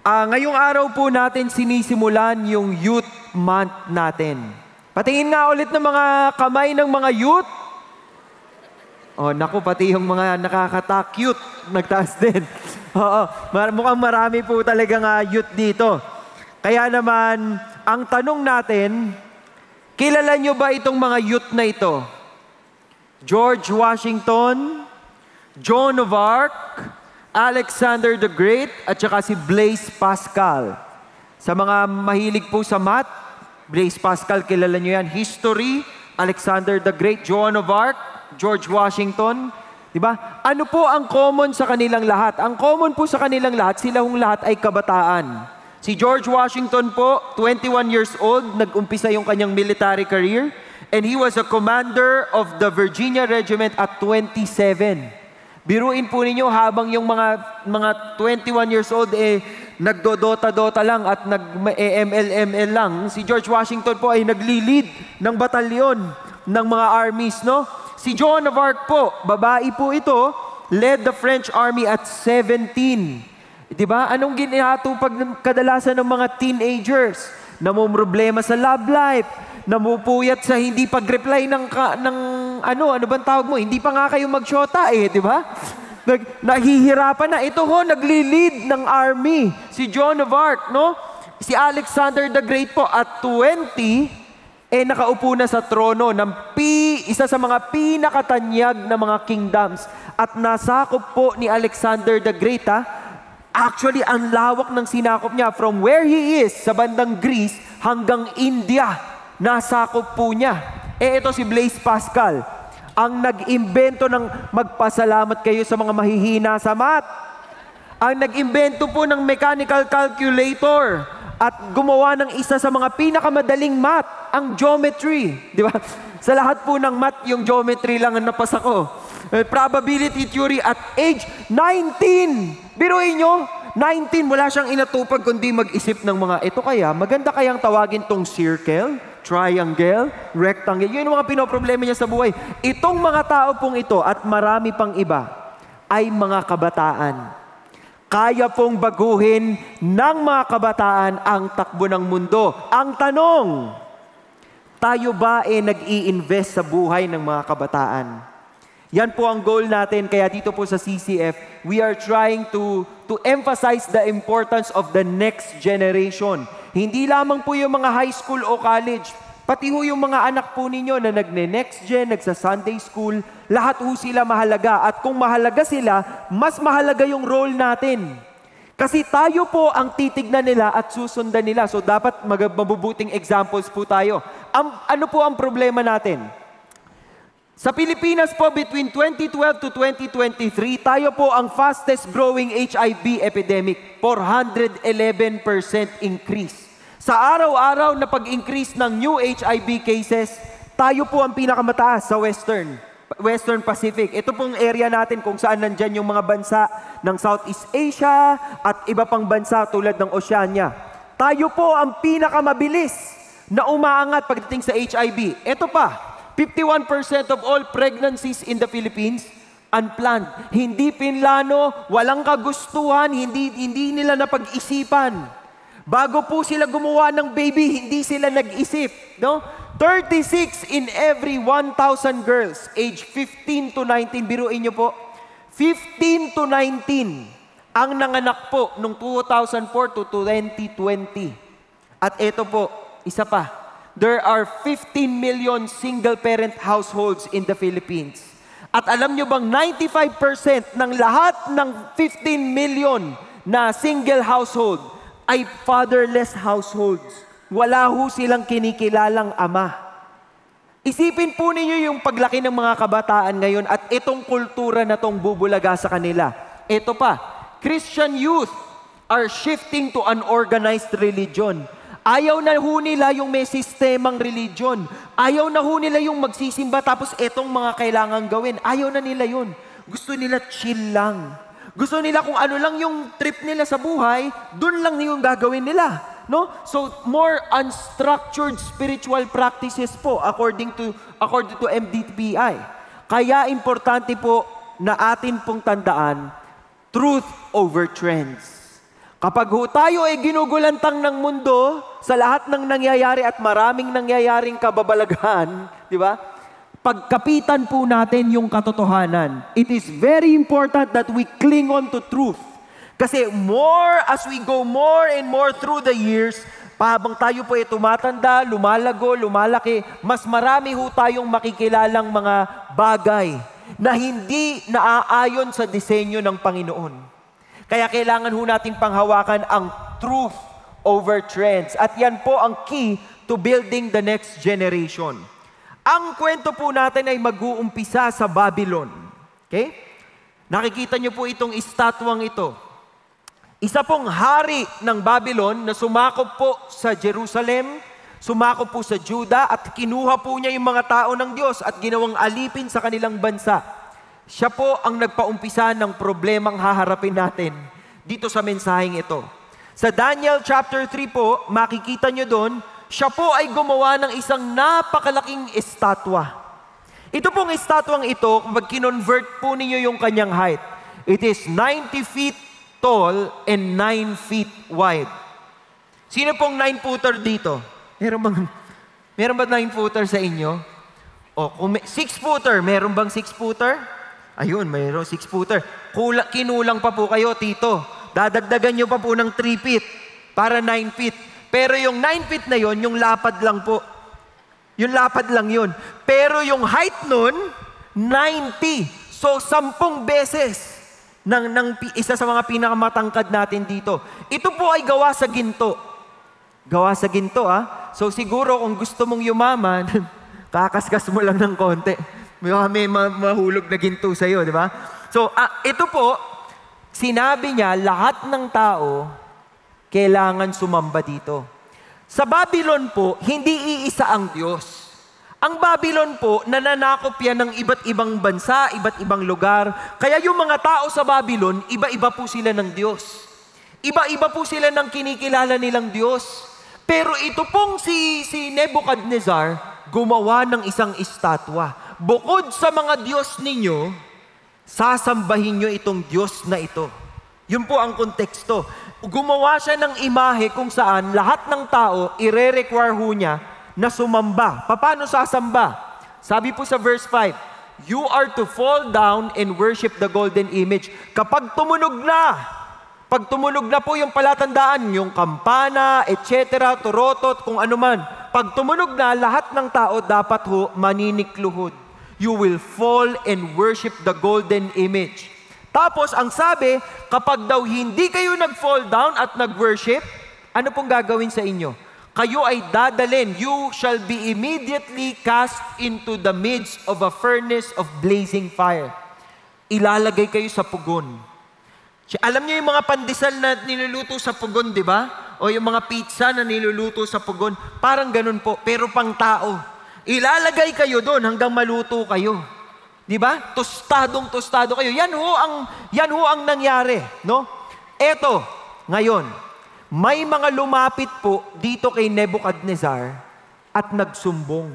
Ngayong araw po natin sinisimulan yung Youth Month natin. Patingin nga ulit ng mga kamay ng mga youth. Oh, naku, pati yung mga nakakata-cute, nagtaas din. Oo, mukhang marami po talagang youth dito. Kaya naman, ang tanong natin, kilala nyo ba itong mga youth na ito? George Washington, Joan of Arc, Alexander the Great, at saka si Blaise Pascal. Sa mga mahilig po sa math, Blaise Pascal, kilala nyo yan. History, Alexander the Great, Joan of Arc, George Washington. Diba? Ano po ang common sa kanilang lahat? Ang common po sa kanilang lahat, silang lahat ay kabataan. Si George Washington po, 21 years old, nag-umpisa yung kanyang military career, and he was a commander of the Virginia Regiment at 27. Biruin po ninyo habang yung mga 21 years old nagdodota-dota lang at nag-ML lang. Si George Washington po ay nagli-lead ng batalyon ng mga armies, no? Si Joan of Arc po, babae po ito, led the French army at 17. Diba? Anong ginatupag kadalasan ng mga teenagers? Namumroblema sa love life, namupuyat sa hindi pag-reply ng ano bang tawag mo? Hindi pa nga kayo magsyota di ba? Nahihirapan na. Ito ho, nagli-lead ng army. Si Joan of Arc, no? Si Alexander the Great po at 20, nakaupo na sa trono ng isa sa mga pinakatanyag na mga kingdoms. At nasakop po ni Alexander the Great, actually, ang lawak ng sinakop niya from where he is sa bandang Greece hanggang India. Nasakop po niya. Ito si Blaise Pascal, ang nag-imbento ng magpasalamat kayo sa mga mahihina sa math. Ang nag-imbento po ng mechanical calculator at gumawa ng isa sa mga pinakamadaling math, ang geometry. Di ba? Sa lahat po ng math, yung geometry lang ang napasa ko. Probability theory at age 19. Biruin nyo, 19, wala siyang inatupag kundi mag-isip ng mga, ito kaya, maganda kayang tawagin tong circle, triangle, rectangle. Yun yung mga pinoproblema niya sa buhay. Itong mga tao pong ito at marami pang iba ay mga kabataan. Kaya pong baguhin ng mga kabataan ang takbo ng mundo. Ang tanong, tayo ba nag-i-invest sa buhay ng mga kabataan? Yan po ang goal natin. Kaya dito po sa CCF, we are trying to emphasize the importance of the next generation. Hindi lamang po yung mga high school o college, pati ho yung mga anak po ninyo na nagne-next gen, nagsa-Sunday school, lahat ho sila mahalaga. At kung mahalaga sila, mas mahalaga yung role natin. Kasi tayo po ang titignan nila at susundan nila. So dapat mabubuting examples po tayo. Ano po ang problema natin? Sa Pilipinas po, between 2012 to 2023, tayo po ang fastest growing HIV epidemic, 411% increase. Sa araw-araw na pag-increase ng new HIV cases, tayo po ang pinakamataas sa Western Pacific. Ito pong area natin kung saan nandyan yung mga bansa ng Southeast Asia at iba pang bansa tulad ng Oceania. Tayo po ang pinakamabilis na umaangat pagdating sa HIV. Ito pa, 51% of all pregnancies in the Philippines unplanned. Hindi pinlano, walang kagustuhan, hindi nila napag-isipan. Bago po sila gumawa ng baby, hindi sila nag-isip, no? 36 in every 1,000 girls age 15 to 19, biruin niyo po, 15 to 19 ang nanganak po nung 2004 to 2020. At ito po, isa pa, there are 15 million single-parent households in the Philippines. At alam nyo bang 95% ng lahat ng 15 million na single household ay fatherless households. Wala ho silang kinikilalang ama. Isipin po ninyo yung paglaki ng mga kabataan ngayon at itong kultura na tong bubulaga sa kanila. Ito pa, Christian youth are shifting to unorganized religion. Ayaw na ho nila yung may sistemang religion. Ayaw na ho nila yung magsisimba tapos etong mga kailangan gawin. Ayaw na nila yun. Gusto nila chill lang. Gusto nila kung ano lang yung trip nila sa buhay, dun lang yung gagawin nila. No? So, more unstructured spiritual practices po according to MDPI. Kaya importante po na atin pong tandaan, truth over trends. Kapag ho tayo ay ginugulantang ng mundo sa lahat ng nangyayari at maraming nangyayaring kababalaghan, di ba? Pagkapitan po natin yung katotohanan. It is very important that we cling on to truth. Kasi as we go more and more through the years, habang tayo po ay tumatanda, lumalago, lumalaki, mas marami ho tayong makikilalang mga bagay na hindi naaayon sa disenyo ng Panginoon. Kaya kailangan ho nating panghawakan ang truth over trends. At yan po ang key to building the next generation. Ang kwento po natin ay mag-uumpisa sa Babylon. Okay? Nakikita niyo po itong estatwang ito. Isa pong hari ng Babylon na sumakop po sa Jerusalem, sumakop po sa Juda at kinuha po niya yung mga tao ng Diyos at ginawang alipin sa kanilang bansa. Siya po ang nagpaumpisa ng problemang haharapin natin dito sa mensaheng ito. Sa Daniel chapter 3 po, makikita nyo doon, siya po ay gumawa ng isang napakalaking estatwa. Ito pong estatwang ito, pag kinonvert po ninyo yung kanyang height, it is 90 feet tall and 9 feet wide. Sino pong 9-footer dito? Meron ba 9-footer sa inyo? O, 6-footer, meron bang 6-footer? Ayun, mayroon 6-footer. Kinulang pa po kayo, tito. Dadagdagan nyo pa po ng 3 feet para 9 feet. Pero yung 9 feet na yon, yung lapad lang po. Yung lapad lang yun. Pero yung height nun, 90. So, 10 beses ng isa sa mga pinakamatangkad natin dito. Ito po ay gawa sa ginto. Gawa sa ginto, ah. So, siguro kung gusto mong yumaman, kakaskas mo lang ng konti. May mahulog na ginto sa'yo, di ba? So, ito po, sinabi niya, lahat ng tao, kailangan sumamba dito. Sa Babylon po, hindi iisa ang Diyos. Ang Babylon po, nananakop yan ng iba't ibang bansa, iba't ibang lugar. Kaya yung mga tao sa Babylon, iba-iba po sila ng Diyos. Iba-iba po sila ng kinikilala nilang Diyos. Pero ito pong si Nebuchadnezzar, gumawa ng isang estatwa. Bukod sa mga Diyos ninyo, sasambahin nyo itong Diyos na ito. Yun po ang konteksto. Gumawa siya ng imahe kung saan lahat ng tao, ire-require ho niya na sumamba. Paano sasamba? Sabi po sa verse 5, you are to fall down and worship the golden image. Kapag tumunog na po yung palatandaan, yung kampana, etc., turotot, kung ano man. Pag tumunog na, lahat ng tao dapat ho maninikluhod. You will fall and worship the golden image. Tapos, ang sabi, kapag daw hindi kayo nag-fall down at nag-worship, ano pong gagawin sa inyo? Kayo ay dadalhin. You shall be immediately cast into the midst of a furnace of blazing fire. Ilalagay kayo sa pugon. Alam niyo yung mga pandesal na niluluto sa pugon, di ba? O yung mga pizza na niluluto sa pugon. Parang ganun po, pero pang tao. Ilalagay kayo doon hanggang maluto kayo. Di ba? Tostado kayo. Yan ho ang nangyari, no? Eto, ngayon, may mga lumapit po dito kay Nebuchadnezzar at nagsumbong.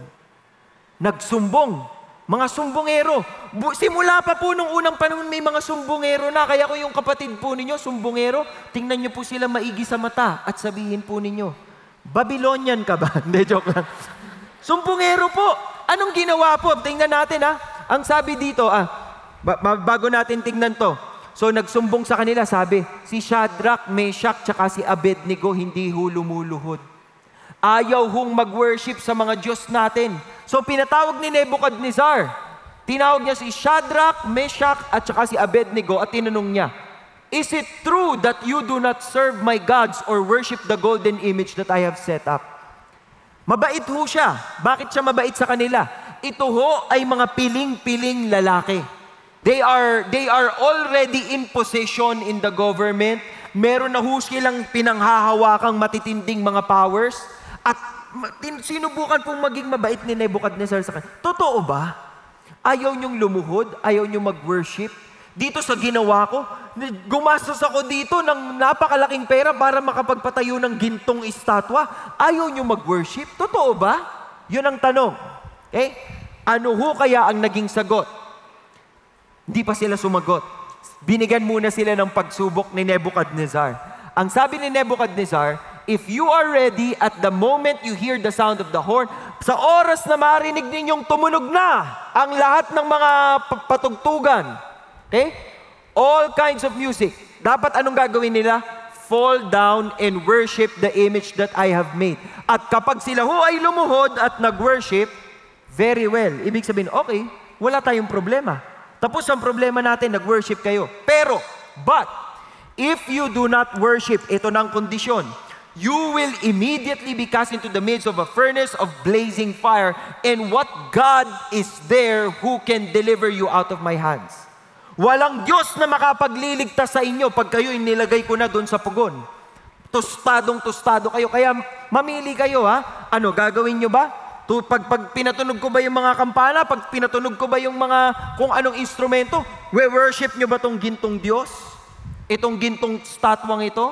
Mga sumbongero. Simula pa po nung unang panahon may mga sumbongero na. Kaya ko yung kapatid po ninyo, sumbongero, tingnan nyo po sila maigi sa mata at sabihin po ninyo, Babylonian ka ba? Hindi, joke lang. Sumbongero po. Anong ginawa po? Tingnan natin Ang sabi dito, bago natin tingnan to. So nagsumbong sa kanila, sabi, si Shadrach, Meshach, tsaka si Abednego hindi lumuluhod. Ayaw hong mag-worship sa mga Diyos natin. So pinatawag ni Nebuchadnezzar. Tinawag niya si Shadrach, Meshach, at tsaka si Abednego at tinanong niya, is it true that you do not serve my gods or worship the golden image that I have set up? Mabait ho siya. Bakit siya mabait sa kanila? Ito ho ay mga piling-piling lalaki. They are already in position in the government. Meron na ho silang pinanghahawakang matitinding mga powers. At sinubukan pong maging mabait ni Nebuchadnezzar sa kanila. Totoo ba? Ayaw niyong lumuhod? Ayaw niyong mag-worship? Dito sa ginawa ko, gumastos ako dito ng napakalaking pera para makapagpatayo ng gintong estatwa. Ayaw nyo mag-worship? Totoo ba? Yun ang tanong. Okay? Ano ho kaya ang naging sagot? Hindi pa sila sumagot. Binigyan muna sila ng pagsubok ni Nebuchadnezzar. Ang sabi ni Nebuchadnezzar, if you are ready at the moment you hear the sound of the horn, sa oras na marinig ninyong tumunog na ang lahat ng mga patugtugan, okay? All kinds of music. Dapat anong gagawin nila? Fall down and worship the image that I have made. At kapag sila ay lumuhod at nag-worship, very well. Ibig sabihin, okay, wala tayong problema. Tapos ang problema natin, nag-worship kayo. But, if you do not worship, ito na ang kondisyon, you will immediately be cast into the midst of a furnace of blazing fire, and what God is there who can deliver you out of my hands? Walang Diyos na makapagliligtas sa inyo pag kayo inilagay ko na doon sa pugon. Tostadong-tostado kayo. Kaya mamili kayo, ha? Ano, gagawin nyo ba? Pag pinatunog ko ba yung mga kampana? Pag pinatunog ko ba yung mga kung anong instrumento? We-worship nyo ba tong gintong Diyos? Itong gintong statwang ito?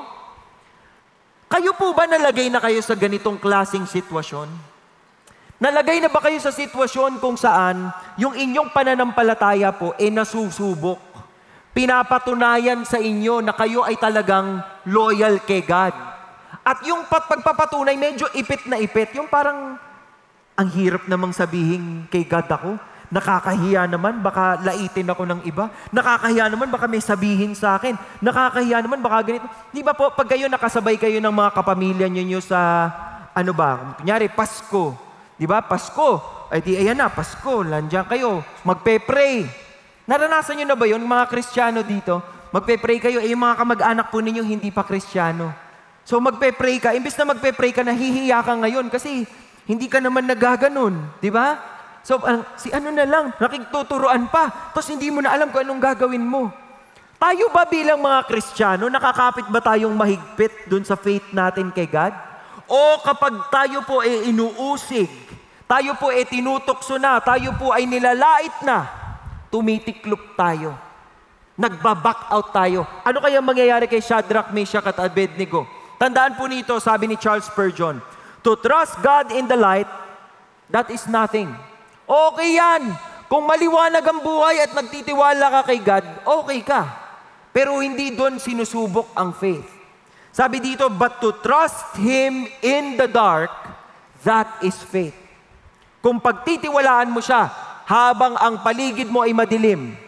Kayo po ba nalagay na kayo sa ganitong klaseng sitwasyon? Nalagay na ba kayo sa sitwasyon kung saan yung inyong pananampalataya po nasusubok? Pinapatunayan sa inyo na kayo ay talagang loyal kay God. At yung pagpapatunay medyo ipit na ipit, yung parang ang hirap namang sabihin kay God ako. Nakakahiya naman, baka laitin ako ng iba. Nakakahiya naman, baka may sabihin sa akin. Nakakahiya naman, baka ganito. Di ba po, pag kayo nakasabay kayo ng mga kapamilya nyo sa, kunyari, Pasko. Di ba, Pasko. Ay di, ayan na, Pasko. Landiyan kayo. Magpe-pray. Naranasan nyo na ba yun, mga Kristiyano dito? Magpe-pray kayo, yung mga kamag-anak po ninyo hindi pa Kristiyano. So magpe-pray ka, imbis na magpe-pray ka, nahihiya ka ngayon kasi hindi ka naman nagaganon. Di ba? So, si ano na lang, nakiktuturuan pa. Tapos hindi mo na alam kung anong gagawin mo. Tayo ba bilang mga Kristiyano, nakakapit ba tayong mahigpit dun sa faith natin kay God? O kapag tayo po ay inuusig, tayo po ay tinutokso na, tayo po ay nilalait na, tumitiklop tayo. Nagbaback out tayo. Ano kaya mangyayari kay Shadrach, Meshach at Abednego? Tandaan po nito, sabi ni Charles Spurgeon, to trust God in the light, that is nothing. Okay yan. Kung maliwanag ang buhay at nagtitiwala ka kay God, okay ka. Pero hindi doon sinusubok ang faith. Sabi dito, but to trust Him in the dark, that is faith. Kung pagtitiwalaan mo siya habang ang paligid mo ay madilim,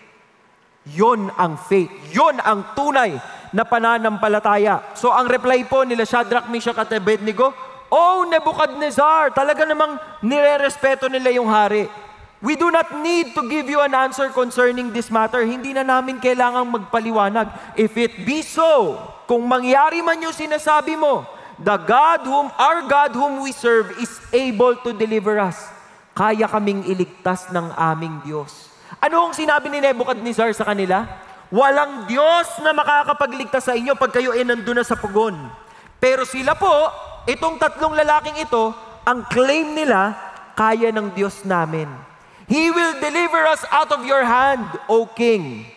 yon ang faith. Yon ang tunay na pananampalataya. So ang reply po nila Shadrach, Meshach at Abednego, oh, Nebuchadnezzar, talaga namang nire-respeto nila yung hari. We do not need to give you an answer concerning this matter. Hindi na namin kailangang magpaliwanag. If it be so, kung mangyari man yung sinasabi mo, our God whom we serve is able to deliver us. Kaya kaming iligtas ng aming Diyos. Ano ang sinabi ni Nebuchadnezzar sa kanila? Walang Diyos na makakapagligtas sa inyo pag kayo ay nandun na sa pugon. Pero sila po, itong tatlong lalaking ito, ang claim nila, kaya ng Diyos namin. He will deliver us out of your hand, O King.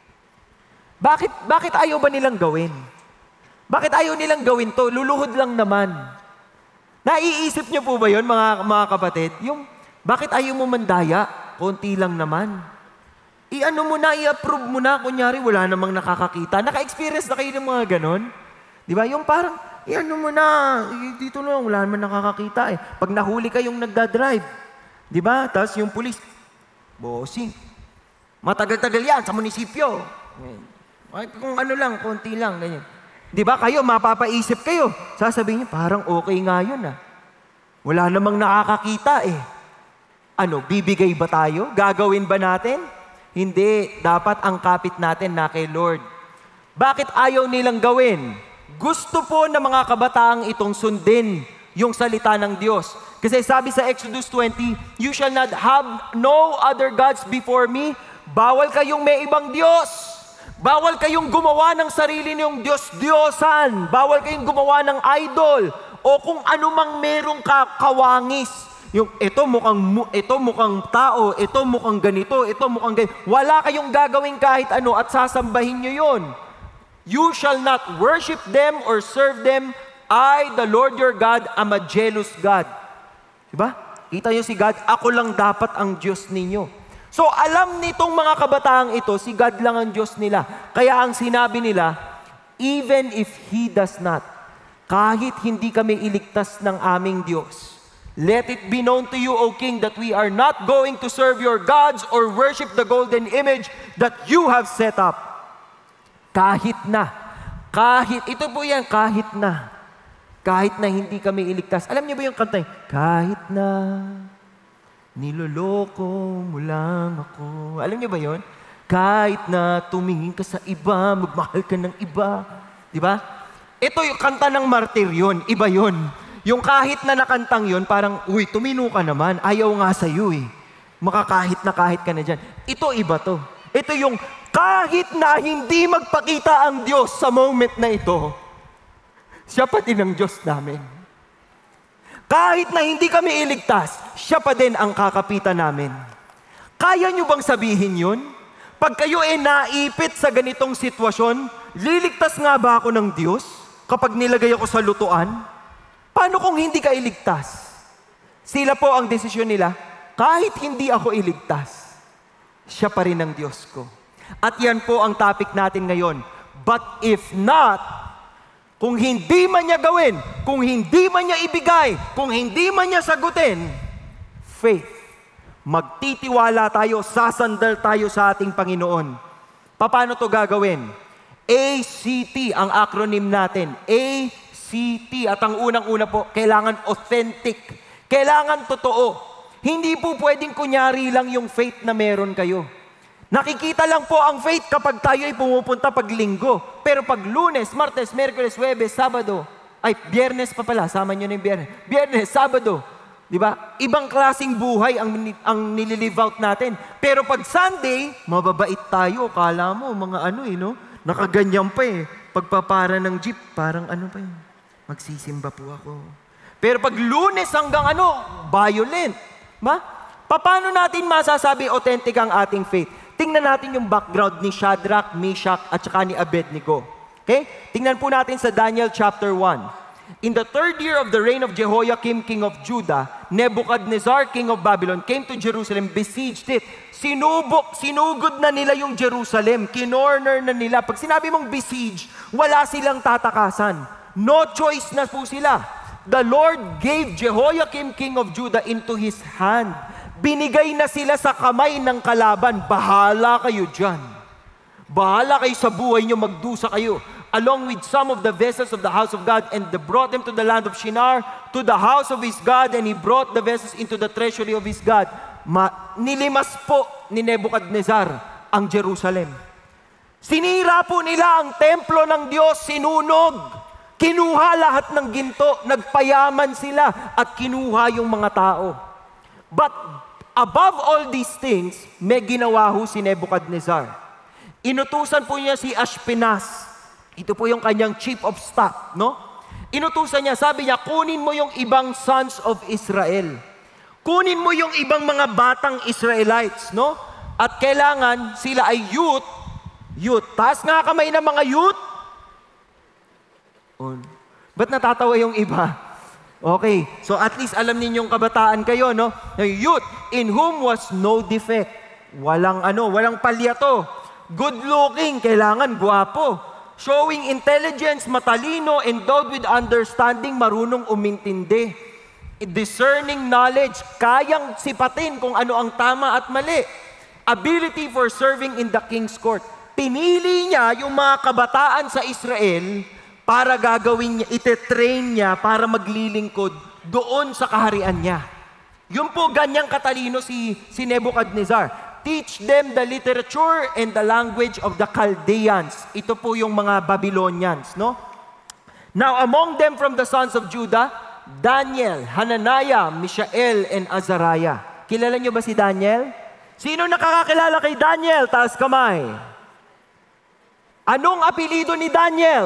Bakit ayaw ba nilang gawin? Bakit ayaw nilang gawin to? Luluhod lang naman. Naiisip niyo po ba yun, mga kapatid? Bakit ayaw mo mandaya? Konti lang naman. I-ano mo na, i-approve mo na. Kunyari, wala namang nakakakita. Naka-experience na kayo ng mga ganon? Di ba? Yung parang, i-ano mo na, dito na, wala naman nakakakita eh. Pag nahuli kayong nagdadrive, di ba? Tapos yung pulis, bossing, matagal-tagal yan sa munisipyo. Kung ano lang, konti lang, ganyan. Di ba kayo, mapapaisip kayo. Sasabihin niyo, parang okay nga yun ah. Wala namang nakakakita eh. Ano, bibigay ba tayo? Gagawin ba natin? Hindi. Dapat ang kapit natin na kay Lord. Bakit ayaw nilang gawin? Gusto po ng mga kabataang itong sundin yung salita ng Diyos. Kasi sabi sa Exodus 20, you shall not have no other gods before me. Bawal kayong may ibang Diyos. Bawal kayong gumawa ng sarili niyong Diyos-Diyosan. Bawal kayong gumawa ng idol. O kung anumang merong kawangis. Yung ito mukhang tao, ito mukhang ganito, ito mukhang ganito. Wala kayong gagawin kahit ano at sasambahin niyo yon. You shall not worship them or serve them. I, the Lord your God, am a jealous God. Diba? Kita niyo si God, ako lang dapat ang Diyos ninyo. So alam nitong mga kabataang ito, si God lang ang Diyos nila. Kaya ang sinabi nila, even if He does not. Kahit hindi kami iligtas ng aming Diyos. Let it be known to you, O King, that we are not going to serve your gods or worship the golden image that you have set up. Kahit na. Ito po yan, kahit na. Kahit na hindi kami iligtas. Alam niyo ba yung kanta? Kahit na niloloko mo lang ako. Alam niyo ba yun? Kahit na tumingin ka sa iba, magmahal ka ng iba. Di ba? Ito yung kanta ng martir yun. Iba yun. Yung kahit na nakantang yun, parang, uy, tumino ka naman. Ayaw nga sa'yo eh. Makakahit na kahit ka na dyan. Ito iba to. Ito yung kahit na hindi magpakita ang Diyos sa moment na ito, siya pa din ang Diyos namin. Kahit na hindi kami iligtas, siya pa din ang kakapitan namin. Kaya nyo bang sabihin yun? Pag kayo naipit sa ganitong sitwasyon, liligtas nga ba ako ng Diyos kapag nilagay ako sa lutuan? Paano kung hindi ka iligtas? Sila po ang desisyon nila, kahit hindi ako iligtas, siya pa rin ang Diyos ko. At yan po ang topic natin ngayon. But if not, kung hindi man niya gawin, kung hindi man niya ibigay, kung hindi man niya sagutin, faith. Magtitiwala tayo, sasandal tayo sa ating Panginoon. Paano to gagawin? ACT ang acronym natin. ACT. At ang unang-una po, kailangan authentic. Kailangan totoo. Hindi po pwedeng kunyari lang yung faith na meron kayo. Nakikita lang po ang faith kapag tayo ay pumupunta pag linggo. Pero pag Lunes, Martes, Miyerkules, Huwebes, Sabado, Biyernes pa pala, sama nyo na yung Biyernes. Biyernes, Sabado, di ba? Ibang klaseng buhay ang nililive out natin. Pero pag Sunday, mababait tayo. Kala mo, mga no? Nakaganyan pa eh. Pagpapara ng jeep, parang pa eh. Magsisimba po ako. Pero pag Lunes hanggang violent. Paano natin masasabi authentic ang ating faith? Tingnan natin yung background ni Shadrach, Meshach, at saka ni Abednego. Okay? Tingnan po natin sa Daniel chapter 1. In the 3rd year of the reign of Jehoiakim, king of Judah, Nebuchadnezzar, king of Babylon, came to Jerusalem, besieged it. Sinugod na nila yung Jerusalem, kinorner na nila. Pag sinabi mong besiege, wala silang tatakasan. No choice na po sila. The Lord gave Jehoiakim, king of Judah, into his hand. Binigay na sila sa kamay ng kalaban. Bahala kayo dyan. Bahala kayo sa buhay nyo, magdusa kayo. Along with some of the vessels of the house of God, and they brought them to the land of Shinar, to the house of his God, and he brought the vessels into the treasury of his God. Nilimas po ni Nebuchadnezzar ang Jerusalem. Sinira po nila ang templo ng Diyos, sinunog. Kinuha lahat ng ginto, nagpayaman sila, at kinuha yung mga tao. But above all these things, may ginawa ho si Nebuchadnezzar. Inutusan po niya si Ashpenaz. Ito po yung kanyang chief of staff, no? Inutusan niya, sabi niya, kunin mo yung ibang sons of Israel. Kunin mo yung ibang mga batang Israelites, no? At kailangan sila ay youth. Taas nga kamay ng mga youth. Ba't natatawa yung iba? Okay, so at least alam ninyong kabataan kayo, no? Youth, in whom was no defect. Walang palyato. Good looking, kailangan guwapo. Showing intelligence, matalino, endowed with understanding, marunong umintindi. Discerning knowledge, kayang sipatin kung ano ang tama at mali. Ability for serving in the king's court. Pinili niya yung mga kabataan sa Israel para gagawin niya, ite-train niya para maglilingkod doon sa kaharian niya. Yun po, ganyang katalino si Nebuchadnezzar. Teach them the literature and the language of the Chaldeans. Ito po yung mga Babylonians, no? Now, among them from the sons of Judah, Daniel, Hananiah, Mishael, and Azariah. Kilala niyo ba si Daniel? Sino nakakakilala kay Daniel? Taas kamay. Anong apelido ni Daniel?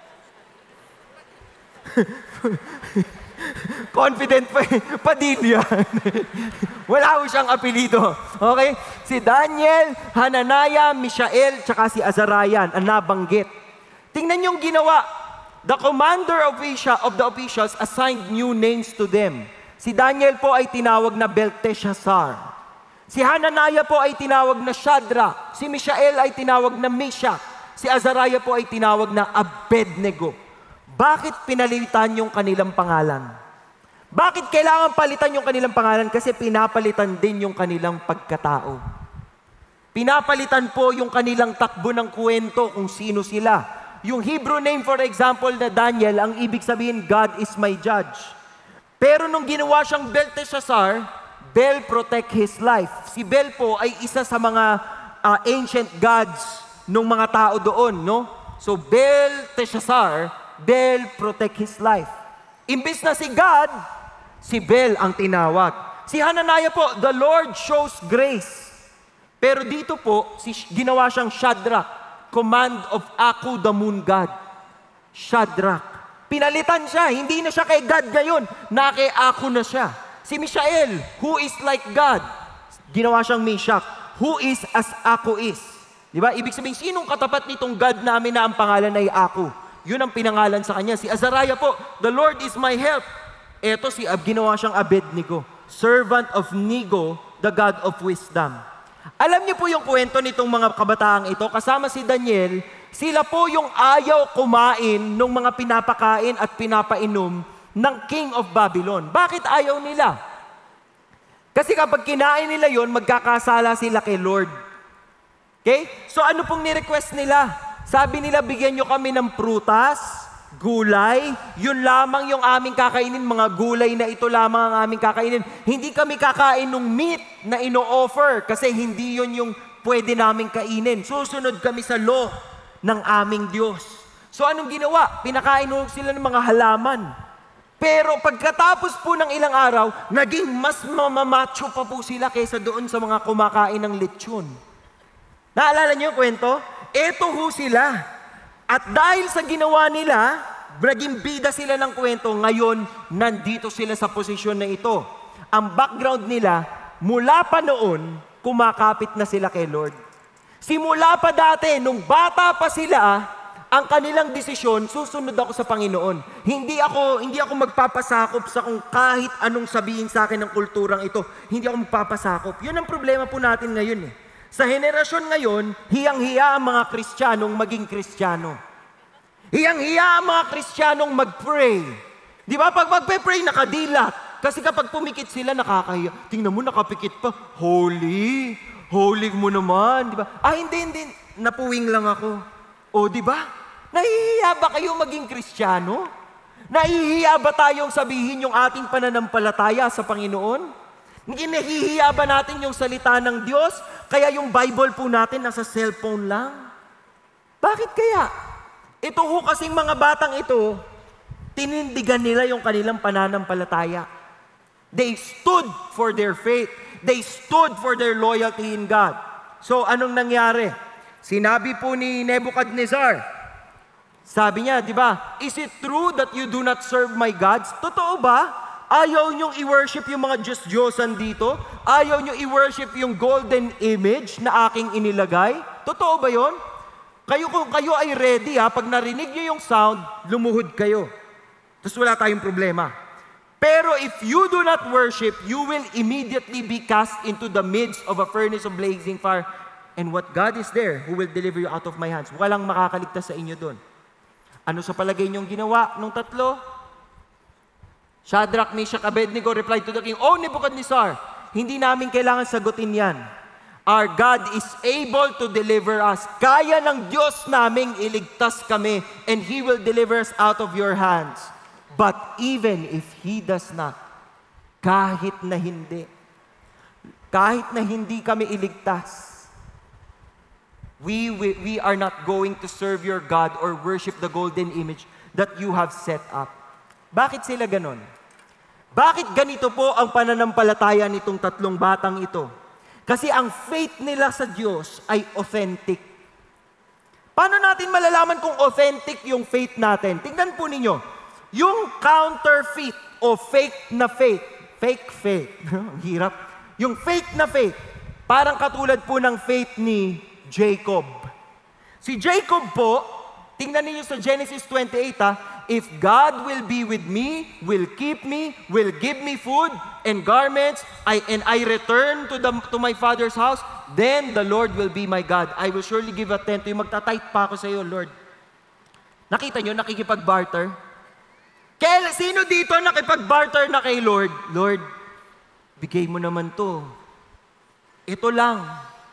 Confident Padilla. Wala ho siyang apelido. Okay? Si Daniel, Hananiah, Mishael, tsaka si Azariah ang nabanggit. Tingnan yung ginawa. The commander of the officials assigned new names to them. Si Daniel po ay tinawag na Belteshazzar. Si Hananiah po ay tinawag na Shadrach. Si Mishael ay tinawag na Meshach. Si Azariah po ay tinawag na Abednego. Bakit pinalitan yung kanilang pangalan? Bakit kailangan palitan yung kanilang pangalan? Kasi pinapalitan din yung kanilang pagkatao. Pinapalitan po yung kanilang takbo ng kwento kung sino sila. Yung Hebrew name, for example, na Daniel, ang ibig sabihin, God is my judge. Pero nung ginawa siyang Belteshazzar, Bel protect his life. Si Bel po ay isa sa mga ancient gods ng mga tao doon, no? So Belteshazzar, Bel protect his life. Imbis na si God, si Bel ang tinawag. Si Hananiah po, the Lord shows grace. Pero dito po, ginawa siyang Shadrach, command of Aku, the moon god. Shadrach. Pinalitan siya, hindi na siya kay God ngayon, na kay Aku na siya. Si Mishael, who is like God, ginawa siyang Meshach, who is as Aku is. Diba? Ibig sabihin, sinong katapat nitong God namin na ang pangalan ay Aku? Yun ang pinangalan sa kanya. Si Azariah po, the Lord is my help. Eto ginawa siyang Abednego, servant of Nego, the God of wisdom. Alam niyo po yung kwento nitong mga kabataang ito, kasama si Daniel, sila po yung ayaw kumain ng mga pinapakain at pinapainom ng King of Babylon. Bakit ayaw nila? Kasi kapag kinain nila yon, magkakasala sila kay Lord. Okay? So ano pong ni-request nila? Sabi nila, bigyan nyo kami ng prutas, gulay, yun lamang yung aming kakainin, mga gulay na ito lamang ang aming kakainin. Hindi kami kakain ng meat na ino-offer kasi hindi yun yung pwede namin kainin. Susunod kami sa law ng aming Diyos. So anong ginawa? Pinakain sila ng mga halaman. Pero pagkatapos po ng ilang araw, naging mas mamamacho pa po sila kaysa doon sa mga kumakain ng lechon. Naalala niyo yung kwento? Eto ho sila. At dahil sa ginawa nila, naging bida sila ng kwento, ngayon, nandito sila sa posisyon na ito. Ang background nila, mula pa noon, kumakapit na sila kay Lord. Simula pa dati, nung bata pa sila, ang kanilang desisyon, susunod ako sa Panginoon. Hindi ako magpapasakop sa kung kahit anong sabihin sa akin ng kulturang ito. Hindi ako magpapasakop. Yun ang problema po natin ngayon eh. Sa henerasyon ngayon, hiyang-hiya ang mga Kristiyanong maging Kristiyano. Hiyang-hiya ang mga Kristiyanong mag-pray. Di ba? Pag mag-pray, nakadilat. Kasi kapag pumikit sila, nakakahiya. Tingnan mo, nakapikit pa. Holy. Holy mo naman. Di ba? Hindi. Napuwing lang ako. O, di ba? Nahihiya ba kayo maging Kristiyano? Nahihiya ba tayong sabihin yung ating pananampalataya sa Panginoon? Nahihiya ba natin yung salita ng Diyos? Kaya yung Bible po natin nasa cellphone lang? Bakit kaya? Ito ho kasing mga batang ito, tinindigan nila yung kanilang pananampalataya. They stood for their faith. They stood for their loyalty in God. So, anong nangyari? Sinabi po ni Nebuchadnezzar, sabi niya, di ba, is it true that you do not serve my gods? Totoo ba? Ayaw niyong i-worship yung mga Diyos-Diyosan dito? Ayaw niyo i-worship yung golden image na aking inilagay? Totoo ba yon? Kung kayo ay ready, pag narinig niyo yung sound, lumuhod kayo. Tapos wala tayong problema. Pero if you do not worship, you will immediately be cast into the midst of a furnace of blazing fire. And what God is there who will deliver you out of my hands. Walang makakaligtas sa inyo doon. Ano sa palagay niyong ginawa nung tatlo? Shadrach, Meshach, Abednego replied to the king, "O Nebuchadnezzar, hindi namin kailangan sagutin yan. Our God is able to deliver us. Kaya ng Diyos naming iligtas kami, and He will deliver us out of your hands. But even if He does not, kahit na hindi kami iligtas, we are not going to serve your God or worship the golden image that you have set up." Bakit sila ganon? Bakit ganito po ang pananampalataya nitong tatlong batang ito? Kasi ang faith nila sa Diyos ay authentic. Paano natin malalaman kung authentic yung faith natin? Tingnan po ninyo, yung counterfeit o fake na faith, fake faith, hirap. Yung fake na faith, parang katulad po ng faith ni Jacob. Si Jacob po, tingnan niyo sa Genesis 28, if God will be with me, will keep me, will give me food and garments, and I return to my Father's house, then the Lord will be my God. I will surely give a tenth to you. Magtatight pa ako sa iyo, Lord. Nakita nyo, nakikipag-barter? Sino dito nakipag-barter na kay Lord? Lord, bigay mo naman to. Ito lang.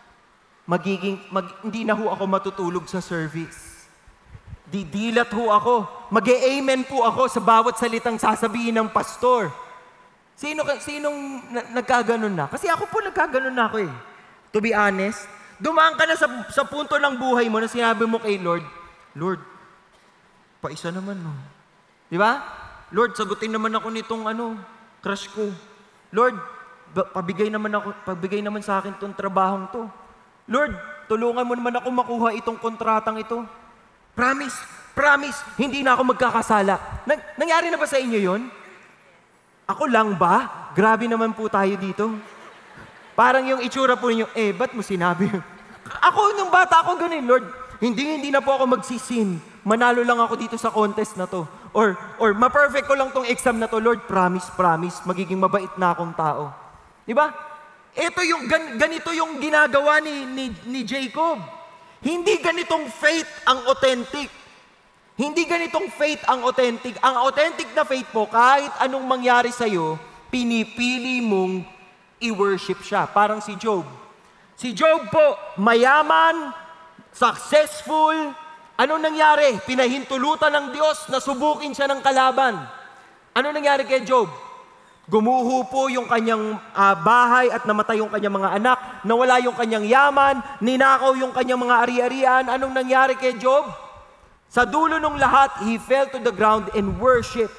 Hindi na ho ako matutulog sa service. Didilat ho ako. Mag-e-amen po ako sa bawat salitang sasabihin ng pastor. Sinong nagkaganon na? Kasi ako po nagkaganon na ako eh. To be honest, dumaan ka na sa punto ng buhay mo na sinabi mo kay Lord, Lord, paisa naman no. Di ba? Lord, sagutin naman ako nitong crush ko. Lord, pabigay naman sa akin tong trabahong to. Lord, tulungan mo naman ako makuha itong kontratang ito. Promise, hindi na ako magkakasala. Nangyari na ba sa inyo yon? Ako lang ba? Grabe naman po tayo dito. Parang yung itsura po ninyo, ba't mo sinabi? Ako, nung bata ako ganun, Lord, hindi na po ako magsisin. Manalo lang ako dito sa contest na to. Or ma-perfect ko lang tong exam na to, Lord, promise, magiging mabait na akong tao. Diba? Ganito yung ginagawa ni Jacob. Hindi ganitong faith ang authentic. Hindi ganitong faith ang authentic. Ang authentic na faith po, kahit anong mangyari sa'yo, pinipili mong i-worship siya. Parang si Job. Si Job po, mayaman, successful. Anong nangyari? Pinahintulutan ng Diyos na subukin siya ng kalaban. Ano nangyari kay Job? Gumuho po yung kanyang bahay at namatay yung kanyang mga anak. Nawala yung kanyang yaman. Ninakaw yung kanyang mga ari-arian. Anong nangyari kay Job? Sa dulo ng lahat, he fell to the ground and worship.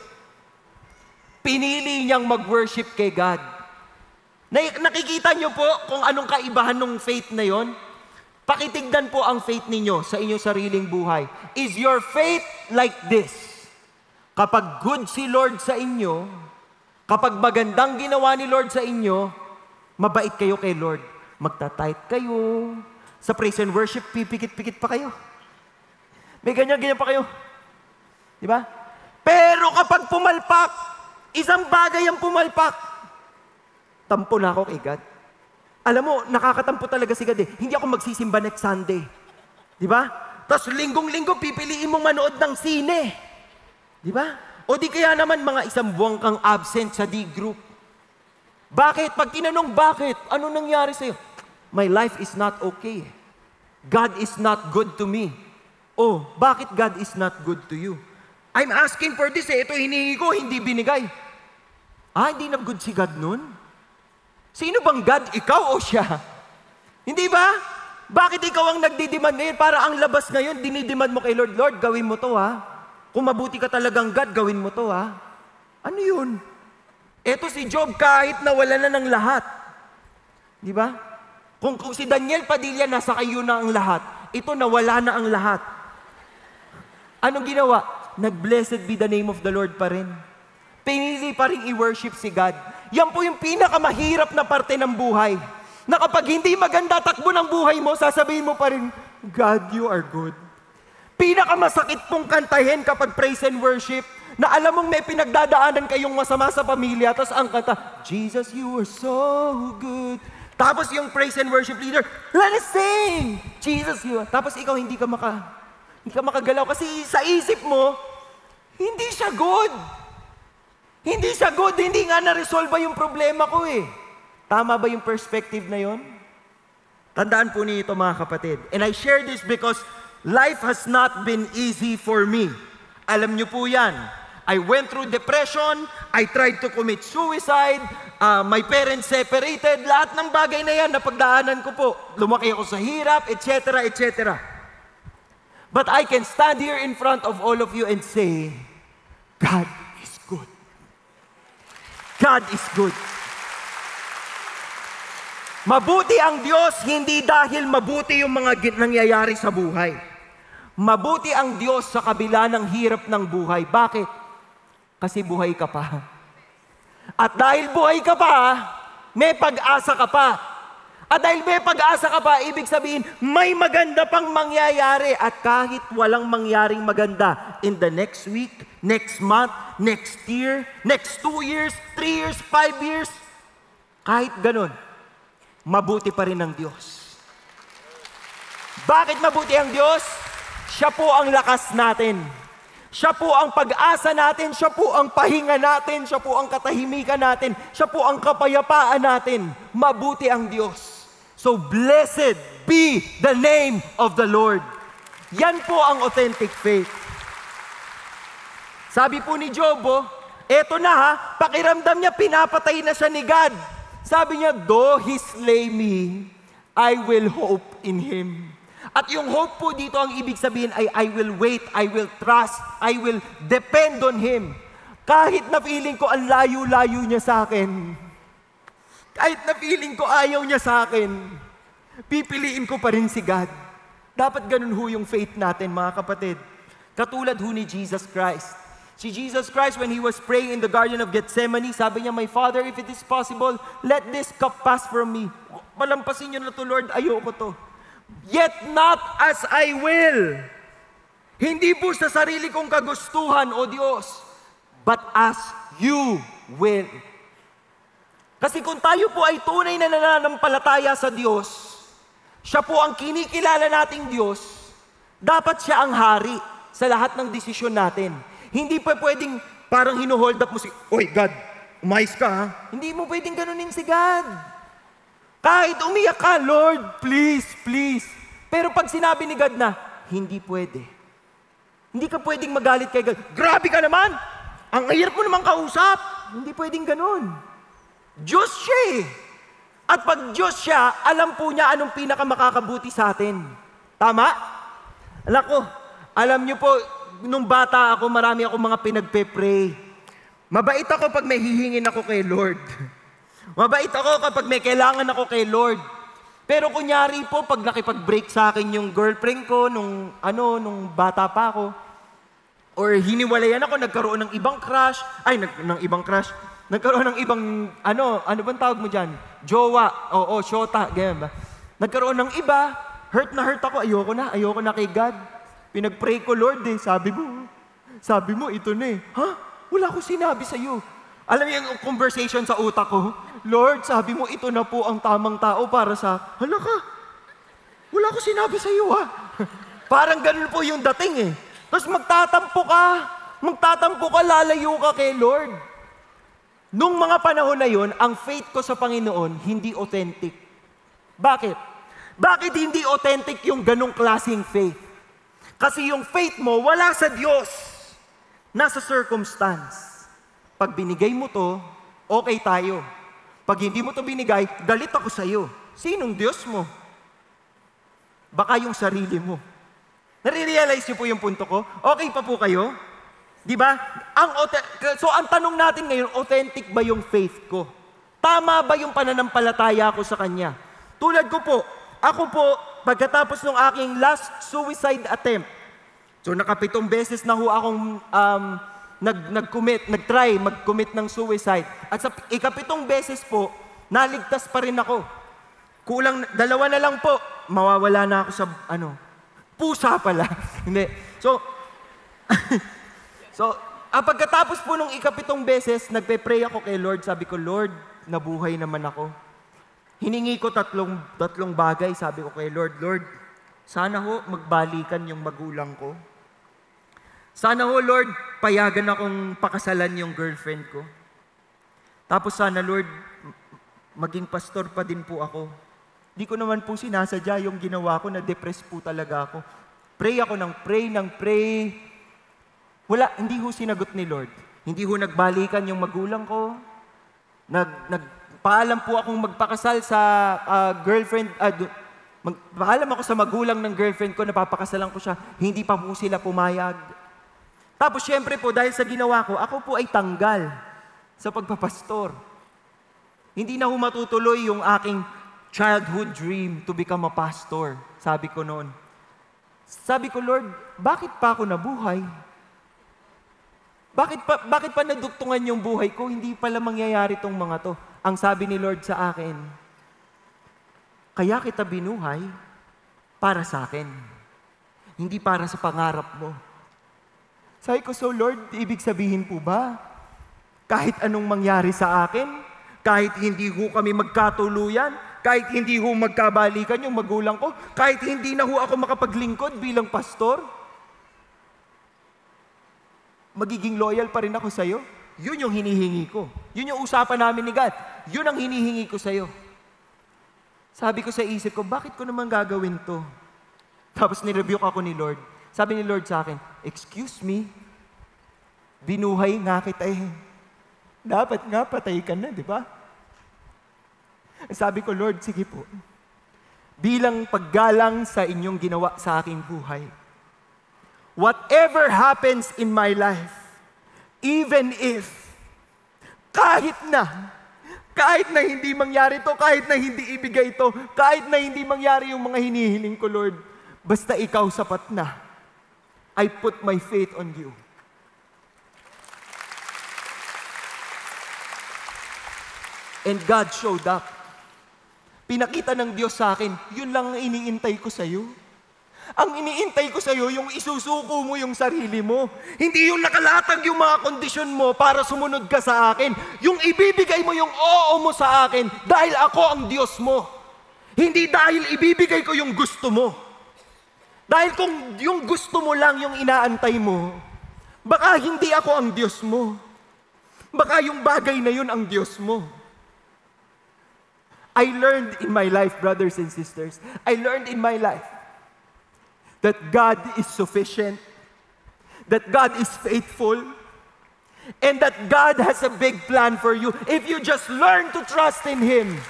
Pinili niyang mag-worship kay God. Nakikita niyo po kung anong kaibahan ng faith na yon? Pakitignan po ang faith ninyo sa inyong sariling buhay. Is your faith like this? Kapag good si Lord sa inyo, kapag magandang ginawa ni Lord sa inyo, mabait kayo kay Lord. Magta-tithe kayo. Sa praise and worship, pipikit-pikit pa kayo. May ganyan pa kayo. Di ba? Pero kapag pumalpak, isang bagay ang pumalpak. Tampo na ako kay God. Alam mo, nakakatampo talaga si God eh. Hindi ako magsisimba next Sunday. Di ba? Tapos linggong-linggo, pipiliin mong manood ng sine. Di ba? O di kaya naman mga isang buwan kang absent sa D-group. Bakit? Pag tinanong bakit, ano nangyari sa'yo? My life is not okay. God is not good to me. Oh, bakit God is not good to you? I'm asking for this eh. Ito hinihingi ko, hindi binigay. Hindi na good si God nun? Sino bang God? Ikaw o siya? Hindi ba? Bakit ikaw ang nagdidemand ngayon? Para ang labas ngayon, dinidemand mo kay Lord, Lord, gawin mo to ha. Kung mabuti ka talagang God, gawin mo to ha. Ano yun? Eto si Job kahit nawala na ng lahat. Di ba? Kung si Daniel Padilla, nasa kayo na ang lahat. Ito nawala na ang lahat. Anong ginawa? Nag-blessed be the name of the Lord pa rin. Pinili pa rin i-worship si God. Yan po yung pinakamahirap na parte ng buhay. Na kapag hindi maganda takbo ng buhay mo, sasabihin mo pa rin, God, you are good. Pinakamasakit pong kantahin kapag praise and worship, na alam mong may pinagdadaanan kayong masama sa pamilya, tapos ang kanta, Jesus, you are so good. Tapos yung praise and worship leader, let us sing! Jesus, you are. Tapos ikaw hindi ka makagalaw kasi sa isip mo, hindi siya good. Hindi siya good, hindi nga na-resolve yung problema ko eh. Tama ba yung perspective na yon? Tandaan po niyo ito mga kapatid. And I share this because life has not been easy for me. Alam niyo po yan. I went through depression, I tried to commit suicide, my parents separated, lahat ng bagay na yan, napagdaanan ko po. Lumaki ako sa hirap, etc., etc. But I can stand here in front of all of you and say, God is good. God is good. Mabuti ang Diyos, hindi dahil mabuti yung mga nangyayari sa buhay. Mabuti ang Diyos sa kabila ng hirap ng buhay. Bakit? Kasi buhay ka pa. At dahil buhay ka pa, may pag-asa ka pa. At dahil may pag-asa ka pa, ibig sabihin, may maganda pang mangyayari. At kahit walang mangyaring maganda, in the next week, next month, next year, next 2 years, 3 years, 5 years. Kahit ganun, mabuti pa rin ang Diyos. Bakit mabuti ang Diyos? Siya po ang lakas natin. Siya po ang pag-asa natin. Siya po ang pahinga natin. Siya po ang katahimikan natin. Siya po ang kapayapaan natin. Mabuti ang Diyos. So blessed be the name of the Lord. Yan po ang authentic faith. Sabi po ni Job, eto na ha, pakiramdam niya pinapatay na siya ni God. Sabi niya, though He slay me, I will hope in Him. At yung hope po dito, ang ibig sabihin ay I will wait, I will trust, I will depend on Him. Kahit na feeling ko ang layo-layo niya sa akin, kahit na feeling ko ayaw niya sa akin, pipiliin ko pa rin si God. Dapat ganun ho yung faith natin, mga kapatid. Katulad ho ni Jesus Christ. Si Jesus Christ, when He was praying in the Garden of Gethsemane, sabi niya, "My Father, if it is possible, let this cup pass from me." Palampasin niyo na to, Lord, ayoko to. Yet not as I will. Hindi po sa sarili kong kagustuhan, O Diyos, but as You will. Kasi kung tayo po ay tunay na nananampalataya sa Diyos, Siya po ang kinikilala nating Diyos, dapat Siya ang hari sa lahat ng desisyon natin. Hindi pa pwedeng parang hinuhold up mo "Oy, God, umayos ka ha?" Hindi mo pwedeng ganunin si God. Kahit umiyak ka, "Lord, please, please." Pero pag sinabi ni God na, hindi pwede. Hindi ka pwedeng magalit kay God. "Grabe ka naman! Ang hirap mo naman kausap." Hindi pwedeng ganun. Diyos siya eh. At pag Diyos siya, alam po niya anong pinakamakakabuti sa atin. Tama? Alam niyo po, nung bata ako, marami ako mga pinagpe-pray. Mabait ako pag may hihingin ako kay Lord. Mabait ako kapag may kailangan ako kay Lord. Pero kunyari po, pag nakipag-break sa akin yung girlfriend ko, nung bata pa ako, or hiniwalayan ako, nagkaroon ng ibang crush, nagkaroon ng ibang, ano bang tawag mo dyan? Jowa, shota, ganyan ba? Nagkaroon ng iba, hurt na ako, ayoko na kay God. Pinag-pray ko, "Lord sabi mo, ito na eh." "Ha? Wala ko sinabi sa'yo." Alam niyo yung conversation sa utak ko, "Lord, sabi mo, ito na po ang tamang tao para sa..." Hala ka, wala ko sinabi sa'yo ha. Parang ganun po yung dating eh. Tapos magtatampo ka, lalayo ka kay Lord. Nung mga panahon na yun, ang faith ko sa Panginoon, hindi authentic. Bakit? Bakit hindi authentic yung ganong klaseng faith? Kasi yung faith mo, wala sa Diyos. Nasa circumstance. Pag binigay mo to, okay tayo. Pag hindi mo to binigay, galit ako sa'yo. Sinong Diyos mo? Baka yung sarili mo. Nare-realize niyo po yung punto ko? Okay pa po kayo? Di ba? So ang tanong natin ngayon, authentic ba yung faith ko? Tama ba yung pananampalataya ko sa Kanya? Tulad ko po, ako po, pagkatapos ng aking last suicide attempt, so naka-7 beses na ho akong nag-try mag-commit ng suicide. At sa ika-7 beses po, naligtas pa rin ako. Kulang, 2 na lang po, mawawala na ako sa, pusa pala. Hindi. So, pagkatapos po nung ika-7 beses, nagpe-pray ako kay Lord. Sabi ko, "Lord, nabuhay naman ako." Hiningi ko tatlong bagay. Sabi ko kay Lord, "Lord, sana ho magbalikan yung magulang ko. Sana ho, Lord, payagan akong pakasalan yung girlfriend ko. Tapos sana, Lord, maging pastor pa din po ako." Di ko naman po sinasadya yung ginawa ko, na-depress po talaga ako. Pray ako ng pray. Wala, hindi ho sinagot ni Lord. Hindi ho nagbalikan yung magulang ko. Nagpaalam po akong magpakasal sa girlfriend, magpaalam ako sa magulang ng girlfriend ko, napapakasalan ko siya. Hindi pa po sila pumayag. Tapos syempre po, dahil sa ginawa ko, ako po ay tanggal sa pagpapastor. Hindi na ho matutuloy yung aking childhood dream to become a pastor. Sabi ko noon. Sabi ko, "Lord, bakit pa ako nabuhay? Bakit pa naduktungan yung buhay ko? Hindi pala mangyayari tong mga to." Ang sabi ni Lord sa akin, "Kaya kita binuhay para sa akin. Hindi para sa pangarap mo. Sabi ko, so Lord, ibig sabihin po ba, kahit anong mangyari sa akin, kahit hindi ho kami magkatuluyan, kahit hindi ho magkabalikan yung magulang ko, kahit hindi na ho ako makapaglingkod bilang pastor, magiging loyal pa rin ako sa'yo? Yun yung hinihingi ko. Yun yung usapan namin ni God. Yun ang hinihingi ko sa'yo. Sabi ko sa isip ko, bakit ko naman gagawin to? Tapos nirebuke ako ni Lord. Sabi ni Lord sa akin, excuse me, binuhay nga kita eh. Dapat nga patay ka na, di ba? Sabi ko, Lord, sige po. Bilang paggalang sa inyong ginawa sa aking buhay, whatever happens in my life, even if, kahit na hindi mangyari to, kahit na hindi ibigay to, kahit na hindi mangyari yung mga hinihiling ko, Lord, basta ikaw sapat na. I put my faith on you. And God showed up. Pinakita ng Diyos sa akin, yun lang ang iniintay ko sa'yo. Ang iniintay ko sa'yo, yung isusuko mo yung sarili mo. Hindi yung nakalatag yung mga kondisyon mo para sumunod ka sa akin. Yung ibibigay mo yung oo mo sa akin dahil ako ang Diyos mo. Hindi dahil ibibigay ko yung gusto mo. Dahil kung yung gusto mo lang yung inaantay mo, baka hindi ako ang Diyos mo. Baka yung bagay na yun ang Diyos mo. I learned in my life, brothers and sisters, I learned in my life that God is sufficient, that God is faithful, and that God has a big plan for you. If you just learn to trust in Him,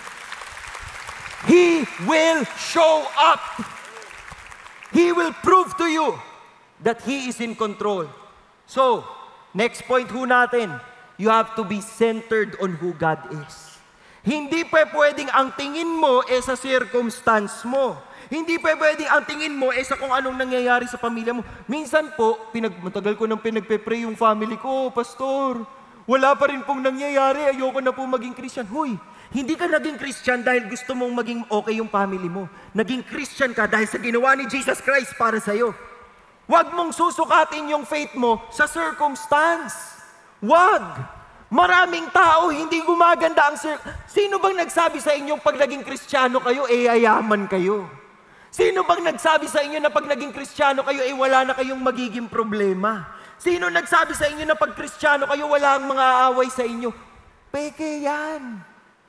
He will show up. He will prove to you that He is in control. So, next point ho natin, you have to be centered on who God is. Hindi pa pwedeng ang tingin mo sa circumstance mo. Hindi pa pwedeng ang tingin mo sa kung anong nangyayari sa pamilya mo. Minsan po, matagal ko nang pinagpe-pray yung family ko, Pastor, wala pa rin pong nangyayari, ayoko na po maging Christian. Huy, hindi ka naging Christian dahil gusto mong maging okay yung family mo. Naging Christian ka dahil sa ginawa ni Jesus Christ para sa'yo. Huwag mong susukatin yung faith mo sa circumstance. Huwag! Maraming tao, hindi gumaganda ang Sino bang nagsabi sa inyo pag naging Kristiyano kayo, yayaman kayo? Sino bang nagsabi sa inyo na pag naging Kristiyano kayo, wala na kayong magiging problema? Sino nagsabi sa inyo na pag Kristiyano kayo, wala ang mga away sa inyo? Peke yan.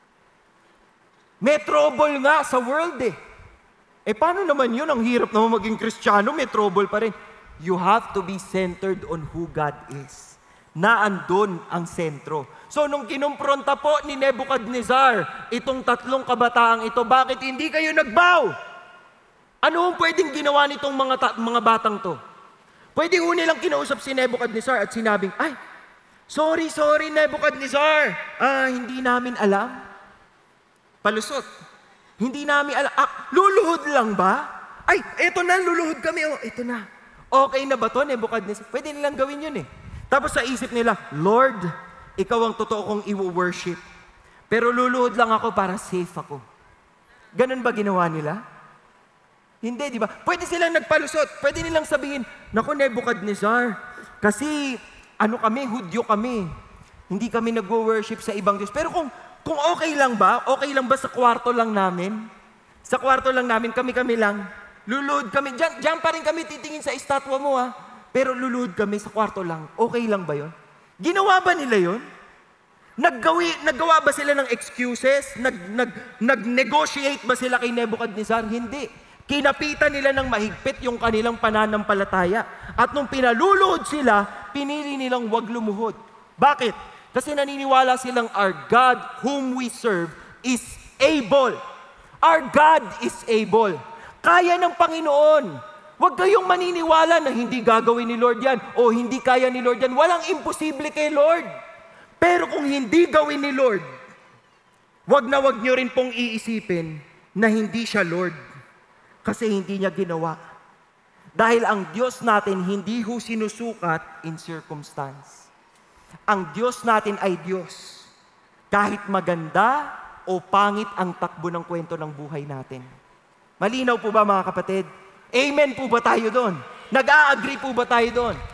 May trouble nga sa world paano naman yun? Ang hirap naman maging Kristiyano, may trouble pa rin. You have to be centered on who God is. Na andun ang sentro. So nung kinumpronta po ni Nebuchadnezzar itong tatlong kabataang ito, bakit hindi kayo nagbow? Ano ang pwedeng ginawa nitong mga batang to? Pwede ho nilang kinausap si Nebuchadnezzar at sinabing, sorry Nebuchadnezzar, hindi namin alam. Palusot. Hindi namin alam. Luluhod lang ba? Eto na, luluhod kami. Eto na. Okay na ba to, Nebuchadnezzar? Pwede nilang gawin yun Tapos sa isip nila, Lord, ikaw ang totoo kong i-worship. Pero luluhod lang ako para safe ako. Ganun ba ginawa nila? Hindi, di ba? Pwede silang nagpalusot. Pwede nilang sabihin, naku, Nebuchadnezzar, kasi Hudyo kami. Hindi kami nag-worship sa ibang Diyos. Pero kung okay lang ba sa kwarto lang namin? Sa kwarto lang namin, kami lang. Luluhod kami. Diyan pa rin kami titingin sa estatwa mo Pero luluhod kami sa kwarto lang. Okay lang ba yon? Ginawa ba nila yon? Naggawa ba sila ng excuses? Nag-negotiate ba sila kay Nebuchadnezzar? Hindi. Kinapitan nila ng mahigpit yung kanilang pananampalataya. At nung pinaluluhod sila, pinili nilang wag lumuhod. Bakit? Kasi naniniwala silang our God whom we serve is able. Our God is able. Kaya ng Panginoon. Huwag kayong maniniwala na hindi gagawin ni Lord yan o hindi kaya ni Lord yan. Walang imposible kay Lord. Pero kung hindi gawin ni Lord, wag nyo rin pong iisipin na hindi siya Lord. Kasi hindi niya ginawa. Dahil ang Diyos natin hindi ho sinusukat in circumstance. Ang Diyos natin ay Diyos. Kahit maganda o pangit ang takbo ng kwento ng buhay natin. Malinaw po ba mga kapatid? Amen po ba tayo doon? Nag-a-agree po ba tayo doon?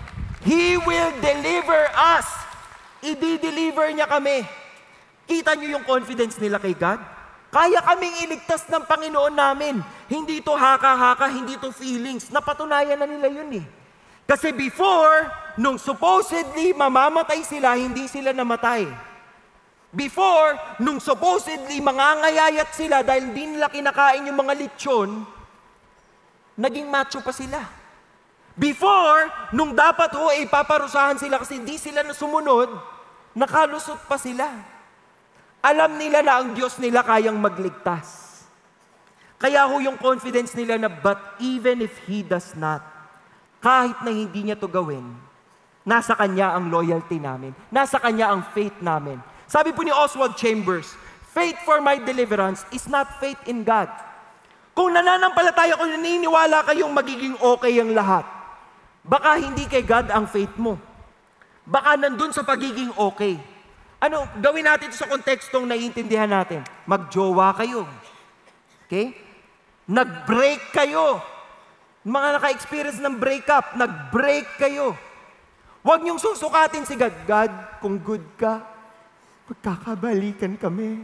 He will deliver us. I-deliver niya kami. Kita niyo yung confidence nila kay God? Kaya kaming iligtas ng Panginoon namin. Hindi to haka-haka, hindi to feelings. Napatunayan na nila yun eh. Kasi before, nung supposedly mamamatay sila, hindi sila namatay. Before, nung supposedly mangangayayat sila dahil hindi nila kinakain yung mga lechon, naging macho pa sila. Before, nung dapat ipaparusahan sila kasi hindi sila sumunod, nakalusot pa sila. Alam nila na ang Diyos nila kayang magligtas. Kaya yung confidence nila na, but even if He does not, kahit na hindi niya to gawin, nasa Kanya ang loyalty namin. Nasa Kanya ang faith namin. Sabi po ni Oswald Chambers, faith for my deliverance is not faith in God. Kung nananampalataya ko, naniniwala kayong magiging okay ang lahat, baka hindi kay God ang faith mo. Baka nandun sa pagiging okay. Ano, gawin natin ito sa kontekstong naiintindihan natin. Magjowa kayo. Okay? Nag-break kayo. Mga naka-experience ng breakup, nag-break kayo. Huwag niyong susukatin si God. God, kung good ka, magkakabalikan kami.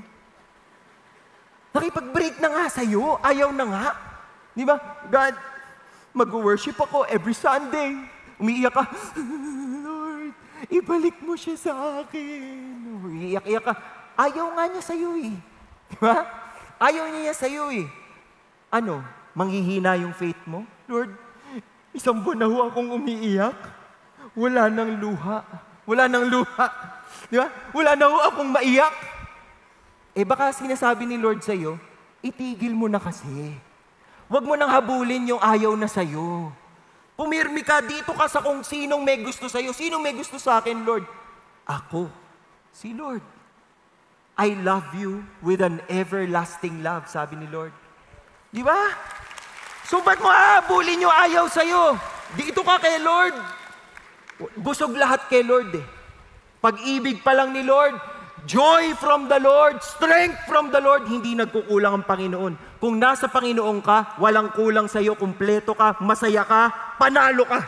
Nakipag-break na nga sa'yo, ayaw na nga. Di ba? God, mag-worship ako every Sunday. Umiiyak ka, Lord, ibalik mo siya sa akin. Umiiyak-iyak ka. Ayaw nga niya sa'yo eh. Di ba? Ayaw niya sa'yo eh. Ano? Manghihina yung faith mo? Lord, isang buwan na ho akong umiiyak. Wala nang luha. Wala nang luha. Di ba? Wala na ho akong maiyak. Eh baka sinasabi ni Lord sa'yo, itigil mo na kasi. Huwag mo nang habulin yung ayaw na sa'yo. Pumirmi ka, dito ka sa kung sinong may gusto sa'yo. Sinong may gusto sa akin, Lord? Ako. Si Lord. I love you with an everlasting love, sabi ni Lord. Di ba? So ba't mo habulin yung ayaw sa'yo? Dito ka kay Lord. Busog lahat kay Lord eh. Pag-ibig pa lang ni Lord, joy from the Lord, strength from the Lord, hindi nagkukulang ang Panginoon. Kung nasa Panginoon ka, walang kulang sa iyo, kumpleto ka, masaya ka, panalo ka.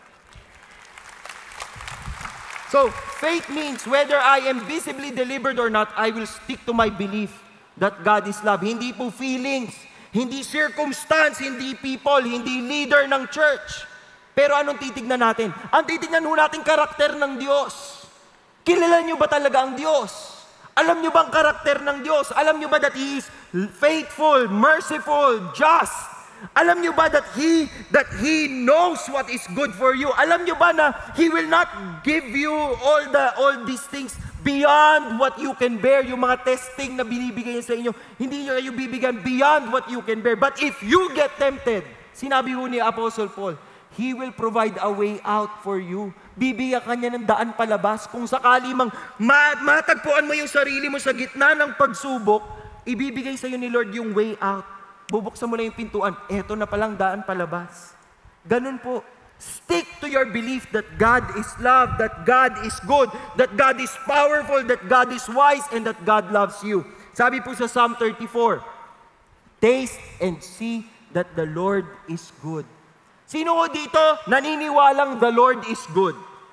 So, faith means whether I am visibly delivered or not, I will stick to my belief that God is love. Hindi po feelings, hindi circumstance, hindi people, hindi leader ng church. Pero anong titignan natin? Ang titignan ho natin karakter ng Diyos. Kilala niyo ba talaga ang Diyos? Alam niyo ba ang karakter ng Diyos? Alam niyo ba that He is faithful, merciful, just? Alam niyo ba that He knows what is good for you? Alam niyo ba na He will not give you all these things beyond what you can bear? Yung mga testing na binibigay niya sa inyo, hindi niyo kayo bibigyan beyond what you can bear. But if you get tempted, sinabi ho ni Apostle Paul, He will provide a way out for you. Bibigyan ka niya ng daan palabas. Kung sakali mang matagpuan mo yung sarili mo sa gitna ng pagsubok, ibibigay sa iyo ni Lord yung way out. Bubuksan mo na yung pintuan. Eto na palang daan palabas. Ganun po. Stick to your belief that God is love, that God is good, that God is powerful, that God is wise, and that God loves you. Sabi po sa Psalm 34, taste and see that the Lord is good. Sino ko dito naniniwalang the Lord is good?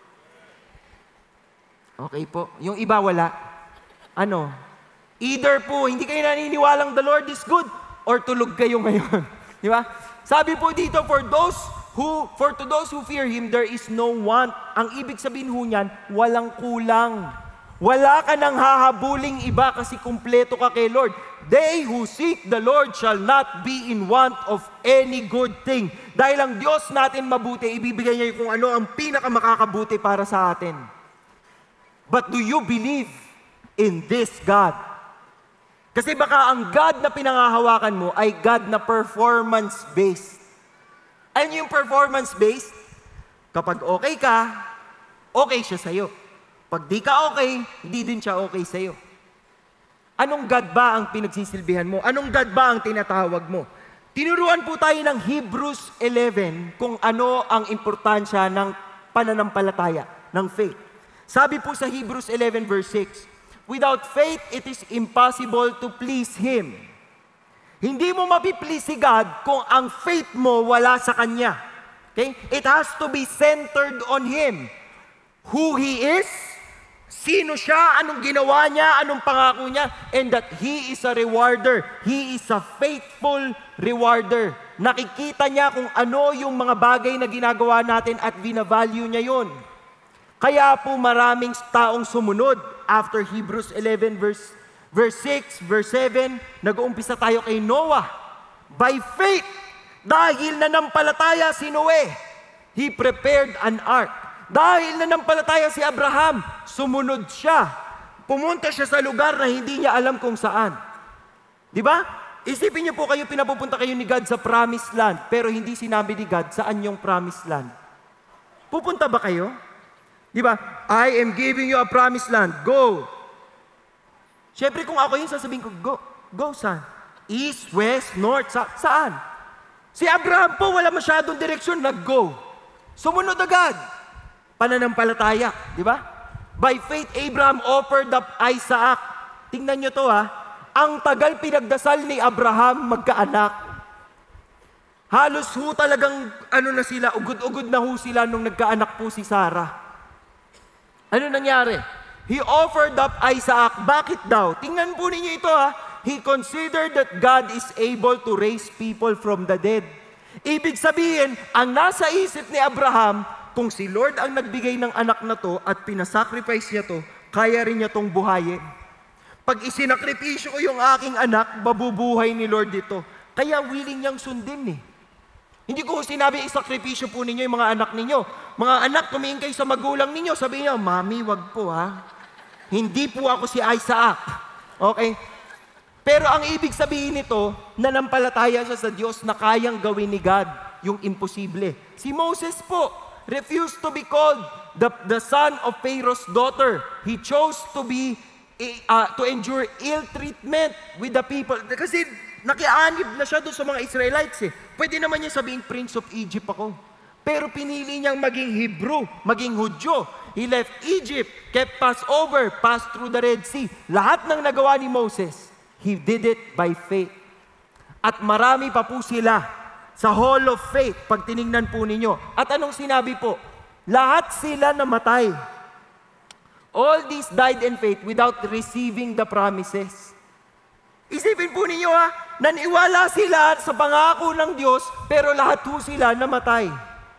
Okay po. Yung iba wala. Ano? Either po, hindi kayo naniniwalang the Lord is good or tulog kayo ngayon. Di ba? Sabi po dito, to those who fear Him, there is no want. Ang ibig sabihin ho niyan, walang kulang. Wala ka nang hahabuling iba kasi kumpleto ka kay Lord. They who seek the Lord shall not be in want of any good thing. Dahil ang Diyos natin mabuti, ibibigay niya kung ano ang pinakamakakabuti para sa atin. But do you believe in this God? Kasi baka ang God na pinangahawakan mo ay God na performance-based. Ano yung performance-based? Kapag okay ka, okay siya sa'yo. Pag di ka okay, hindi din siya okay sa'yo. Anong God ba ang pinagsisilbihan mo? Anong God ba ang tinatawag mo? Tinuruan po tayo ng Hebrews 11 kung ano ang importansya ng pananampalataya, ng faith. Sabi po sa Hebrews 11 verse 6, without faith, it is impossible to please Him. Hindi mo mapiplease si God kung ang faith mo wala sa Kanya. Okay? It has to be centered on Him. Who He is, sino siya, anong ginawa niya, anong pangako niya, and that He is a rewarder. He is a faithful rewarder. Nakikita niya kung ano yung mga bagay na ginagawa natin at binavalue niya yun. Kaya po maraming taong sumunod after Hebrews 11 verse 6, verse 7, nag-uumpisa tayo kay Noah. By faith, dahil nanampalataya si Noe, he prepared an ark. Dahil nanampalataya si Abraham, sumunod siya. Pumunta siya sa lugar na hindi niya alam kung saan. Di ba? Isipin niyo po kayo, pinapupunta kayo ni God sa promised land, pero hindi sinabi ni God saan yung promised land. Pupunta ba kayo? Di ba? I am giving you a promised land. Go. Siyempre kung ako yun, sasabihin ko, go. Go saan? East, west, north, saan? Si Abraham po, wala masyadong direksyon, nag-go. Sumunod agad. Pananampalataya, di ba? By faith, Abraham offered up Isaac. Tingnan nyo to ha. Ang tagal pinagdasal ni Abraham magkaanak. Halos ho talagang, na sila, ugod-ugod na ho sila nung nagkaanak po si Sarah. Ano nangyari? He offered up Isaac. Bakit daw? Tingnan po ninyo ito ha. He considered that God is able to raise people from the dead. Ibig sabihin, ang nasa isip ni Abraham, kung si Lord ang nagbigay ng anak na to at pinasacrifice niya to, kaya rin niya tong buhayin. Pag isinakripisyo ko yung aking anak, mabubuhay ni Lord dito. Kaya willing niyang sundin eh. Hindi ko sinabi isakripisyo po ninyo yung mga anak ninyo. Mga anak, tumingin kayo sa magulang ninyo. Sabihin niyo, Mami, wag po ha. Hindi po ako si Isaac. Okay? Pero ang ibig sabihin nito, nanampalataya siya sa Diyos na kayang gawin ni God yung imposible. Si Moses po, refused to be called the son of Pharaoh's daughter. He chose to endure ill treatment with the people. Kasi nakianib na siya doon sa mga Israelites eh. Pwede naman niya sabihin, Prince of Egypt ako. Pero pinili niyang maging Hebrew, maging Hudyo. He left Egypt, kept Passover, passed through the Red Sea. Lahat ng nagawa ni Moses, he did it by faith. At marami pa po sila sa Hall of Faith, pag tinignan po ninyo. At anong sinabi po? Lahat sila namatay. All these died in faith without receiving the promises. Isipin po ninyo ha, naniwala sila sa pangako ng Diyos, pero lahat po sila namatay.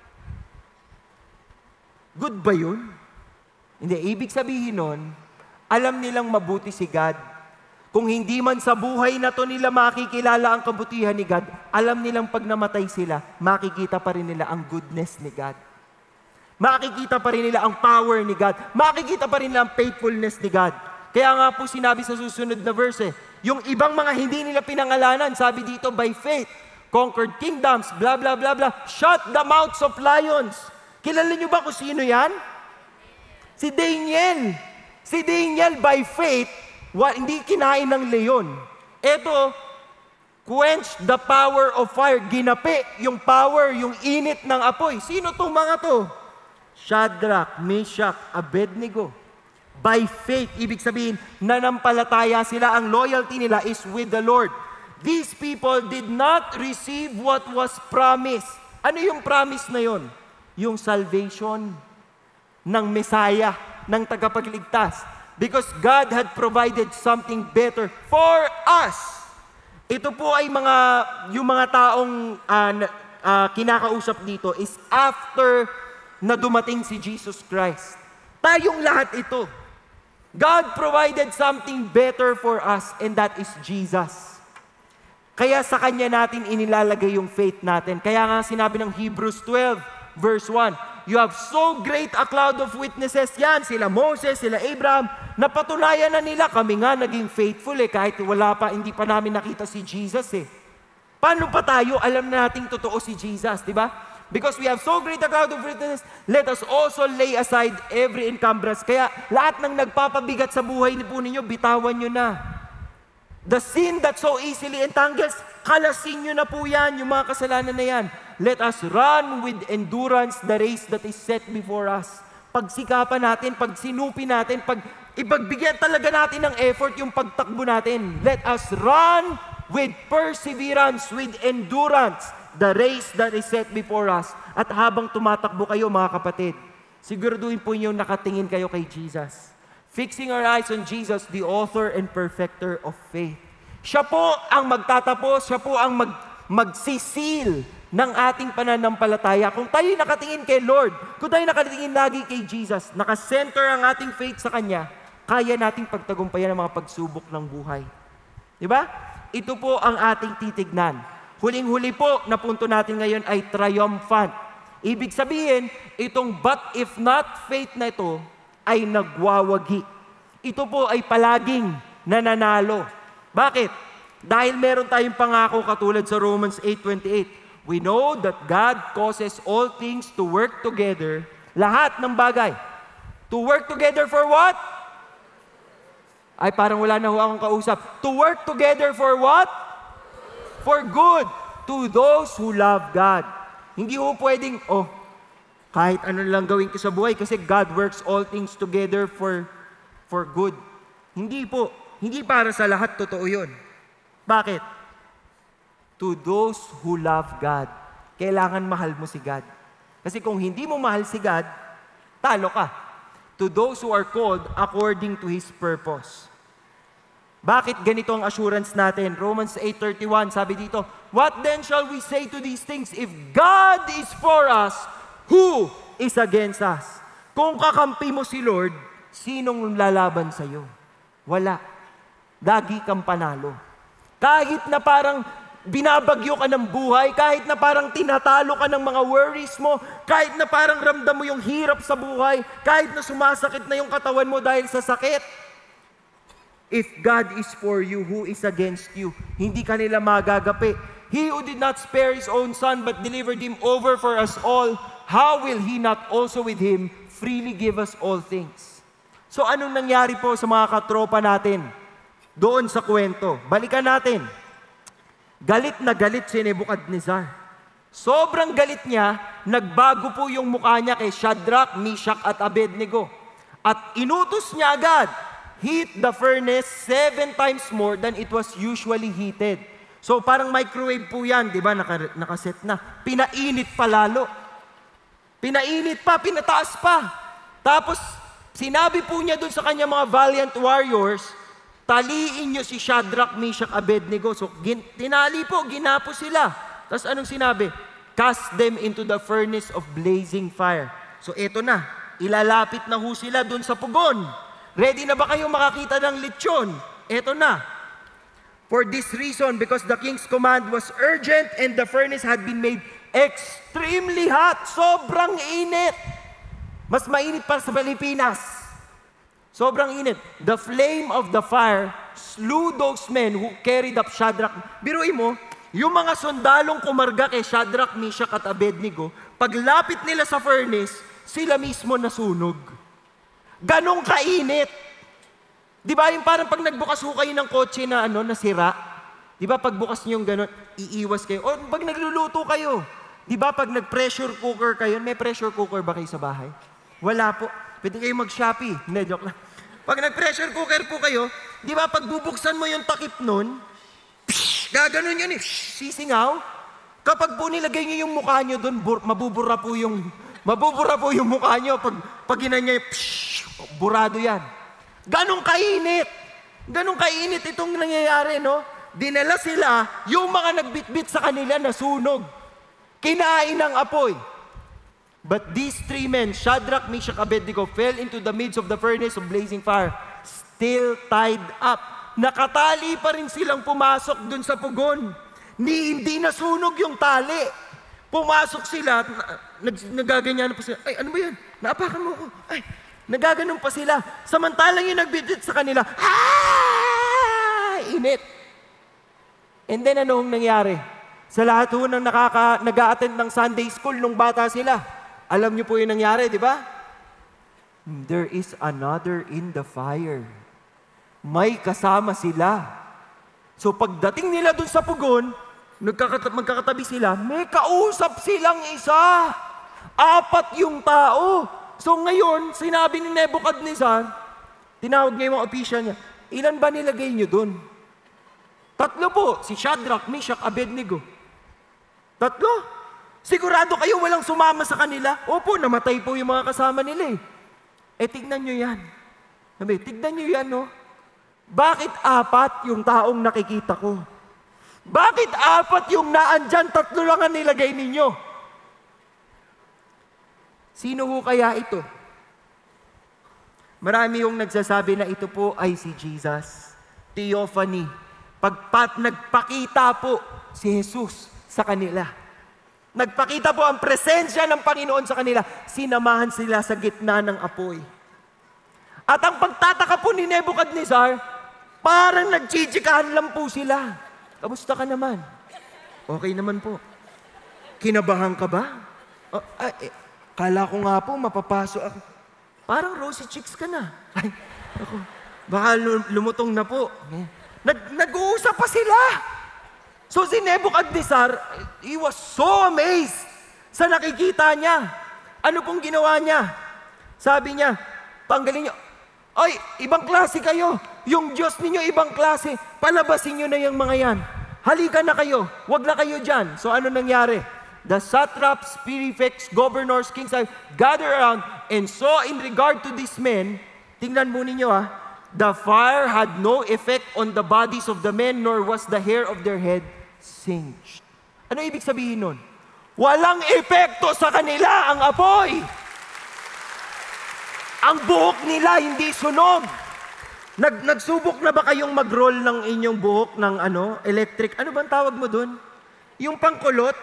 Good ba yun? Hindi, ibig sabihin nun, alam nilang mabuti si God. Kung hindi man sa buhay na to nila makikilala ang kabutihan ni God, alam nilang pag namatay sila, makikita pa rin nila ang goodness ni God. Makikita pa rin nila ang power ni God. Makikita pa rin nila ang faithfulness ni God. Kaya nga po sinabi sa susunod na verse, yung ibang mga hindi nila pinangalanan, sabi dito, by faith, conquered kingdoms, blah, blah, blah, blah, shut the mouths of lions. Kilala niyo ba kung sino yan? Si Daniel. Si Daniel, by faith, hindi kinain ng leon. Ito, quench the power of fire. Ginapi yung power, yung init ng apoy. Sino itong mga to? Shadrach, Meshach, Abednego. By faith, ibig sabihin, nanampalataya sila. Ang loyalty nila is with the Lord. These people did not receive what was promised. Ano yung promise na yon? Yung salvation ng Messiah, ng tagapagligtas. Because God had provided something better for us. Ito po ay yung mga taong kinakausap dito is after na dumating si Jesus Christ. Tayong lahat ito. God provided something better for us, and that is Jesus. Kaya sa Kanya natin inilalagay yung faith natin. Kaya nga sinabi ng Hebrews 12, verse 1, you have so great a cloud of witnesses. Yan, sila Moses, sila Abraham, napatunayan na nila, kami nga naging faithful kahit hindi pa namin nakita si Jesus Paano pa tayo alam na nating totoo si Jesus, di ba? Because we have so great a cloud of witnesses, let us also lay aside every encumbrance. Kaya lahat ng nagpapabigat sa buhay po ninyo, bitawan nyo na. The sin that so easily entangles, kalasin nyo na po yan, yung mga kasalanan na yan. Let us run with endurance the race that is set before us. Pagsikapan natin, pagsinupi natin, ipagbigyan talaga natin ng effort yung pagtakbo natin. Let us run with perseverance, with endurance, the race that is set before us. At habang tumatakbo kayo, mga kapatid, siguraduhin po niyo nakatingin kayo kay Jesus. Fixing our eyes on Jesus, the author and perfecter of faith. Siya po ang magtatapos, siya po ang magsisil ng ating pananampalataya. Kung tayo nakatingin kay Lord, kung tayo nakatingin lagi kay Jesus, nakasenter ang ating faith sa Kanya, kaya nating pagtagumpayan ang mga pagsubok ng buhay. Diba? Ito po ang ating titignan. Huling-huli po na punto natin ngayon ay triumphant. Ibig sabihin, itong but if not faith na ito ay nagwawagi. Ito po ay palaging nananalo. Bakit? Dahil meron tayong pangako katulad sa Romans 8:28. We know that God causes all things to work together, lahat ng bagay. To work together for what? Ay, parang wala na ho akong kausap. To work together for what? For good. To those who love God. Hindi ho pwedeng, kahit ano lang gawin ko sa buhay kasi God works all things together for good. Hindi po. Hindi para sa lahat totoo yun. Bakit? To those who love God. Kailangan mahal mo si God. Kasi kung hindi mo mahal si God, talo ka. To those who are called according to His purpose. Bakit ganito ang assurance natin? Romans 8:31, sabi dito, what then shall we say to these things? If God is for us, who is against us? Kung kakampi mo si Lord, sinong lalaban sa'yo? Wala. Lagi kang panalo. Kahit na parang binabagyo ka ng buhay, kahit na parang tinatalo ka ng mga worries mo, kahit na parang ramdam mo yung hirap sa buhay, kahit na sumasakit na yung katawan mo dahil sa sakit, if God is for you, who is against you? Hindi ka nila magagapi. He who did not spare His own Son, but delivered Him over for us all, how will He not also with Him freely give us all things? So anong nangyari po sa mga katropa natin doon sa kwento? Balikan natin. Galit na galit si Nebuchadnezzar. Sobrang galit niya, nagbago po yung mukha niya kay Shadrach, Meshach at Abednego. At inutos niya agad, heat the furnace 7 times more than it was usually heated. So parang microwave po yan, di ba? Nakaset na. Pinainit pa lalo. Pinainit pa, pinataas pa. Tapos sinabi po niya dun sa kanya mga valiant warriors, taliin niyo si Shadrach, Meshach, Abednego. So tinali po, ginapo sila. Tapos anong sinabi? Cast them into the furnace of blazing fire. So eto na, ilalapit na ho sila dun sa pugon. Ready na ba kayo makakita ng lechon? Eto na. For this reason, because the king's command was urgent and the furnace had been made extremely hot. Sobrang init. Mas mainit pa sa Pilipinas. Sobrang init. The flame of the fire slew those men who carried up Shadrach. Biruin mo, yung mga sundalong kumarga kay Shadrach, Meshach at Abednego, paglapit nila sa furnace, sila mismo nasunog. Ganong kainit. Di ba yung parang pag nagbukas ho kayo ng kotse na nasira, di ba pagbukas niyo yung ganon, iiwas kayo. O pag nagluluto kayo, di ba pag nag-pressure cooker kayo, may pressure cooker ba kayo sa bahay? Wala po. Pwede kayo mag-Shopee. Hindi, joke lang. Pag nag-pressure cooker po kayo, di ba pag bubuksan mo yung takip nun, gaganon yun sisingaw. Kapag po nilagay niyo yung mukha niyo doon, mabubura po yung mukha niyo. Pag ginanya yung burado yan. Ganong kainit. Ganong kainit itong nangyayari, no? Dinala sila, yung mga nagbitbit sa kanila nasunog. Kinain ng apoy. But these 3 men, Shadrach, Meshach, Abednego, fell into the midst of the furnace of blazing fire, still tied up. Nakatali pa rin silang pumasok dun sa pugon. Hindi nasunog yung tali. Pumasok sila, nagaganyan pa sila. Ay, ano ba yan? Naapakan mo ko. Ay, nagaganon pa sila. Samantalang yung nagbitbit sa kanila, init. And then anong nangyari? Sa lahat ho ng nag-a-attend ng Sunday school nung bata sila, alam niyo po yung nangyari, di ba? There is another in the fire. May kasama sila. So pagdating nila dun sa pugon, magkakatabi sila, may kausap silang isa. 4 yung tao. So ngayon, sinabi ni Nebuchadnezzar, tinawag niya yung mga opisya niya, ilan ba nilagay niyo dun? 3 po, si Shadrach, Meshach, Abednego. 3? Sigurado kayo walang sumama sa kanila? Opo, namatay po yung mga kasama nila eh. Tignan nyo yan. Sabi, tignan nyo yan, no? Bakit 4 yung taong nakikita ko? Bakit 4 yung naandyan, 3 lang ang nilagay ninyo? Sino ho kaya ito? Marami yung nagsasabi na ito po ay si Jesus. Theophany. Nagpakita po si Jesus sa kanila. Nagpakita po ang presensya ng Panginoon sa kanila. Sinamahan sila sa gitna ng apoy. At ang pagtataka po ni Nebuchadnezzar, parang nagchichikahan lang po sila. Kamusta ka naman? Okay naman po. Kinabahan ka ba? Kala ko nga po mapapasok ako. Parang rosy cheeks ka na. Ay, ako, baka lumutong na po. Nag-uusap pa sila. So si Nebuchadnezzar, he was so amazed sa nakikita niya. Ano pong ginawa niya? Sabi niya, tanggalin niyo. Ay, ibang klase kayo. Yung Diyos ninyo, ibang klase. Palabasin niyo na yung mga yan. Halika na kayo. Huwag na kayo dyan. So ano nangyari? The satraps, prefects, governors, kings gather around and saw in regard to these men, tingnan mo ninyo the fire had no effect on the bodies of the men, nor was the hair of their head singed. Ano ibig sabihin nun? Walang epekto sa kanila ang apoy. Ang buhok nila hindi sunog. Nagsubok na ba kayong mag-roll ng inyong buhok ng electric? Ano bang tawag mo dun? Yung pangkulot?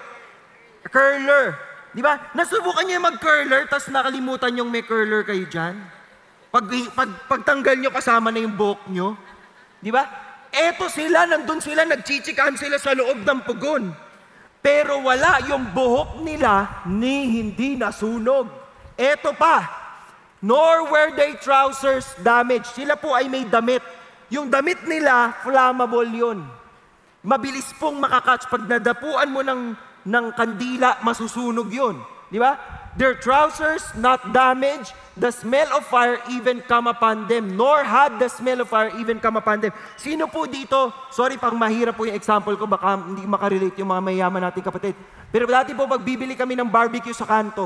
Curler. Di ba? Nasubukan niyo mag-curler, tapos nakalimutan yung may curler kayo dyan? Pagtanggal nyo, kasama na yung buhok nyo. Di ba? Eto sila, nandun sila, nagchichikahan sila sa loob ng pugon. Pero wala yung buhok nila ni hindi nasunog. Eto pa, nor were their trousers damaged. Sila po ay may damit. Yung damit nila, flammable yun. Mabilis pong makakatch. Pag nadapuan mo ng kandila, masusunog yun. Di ba? Their trousers not damaged. The smell of fire even come upon them. Nor had the smell of fire even come upon them. Sino po dito? Sorry, pang mahirap po yung example ko. Baka hindi makarelate yung mga mayaman nating kapatid. Pero dati po, pag bibili kami ng barbecue sa kanto,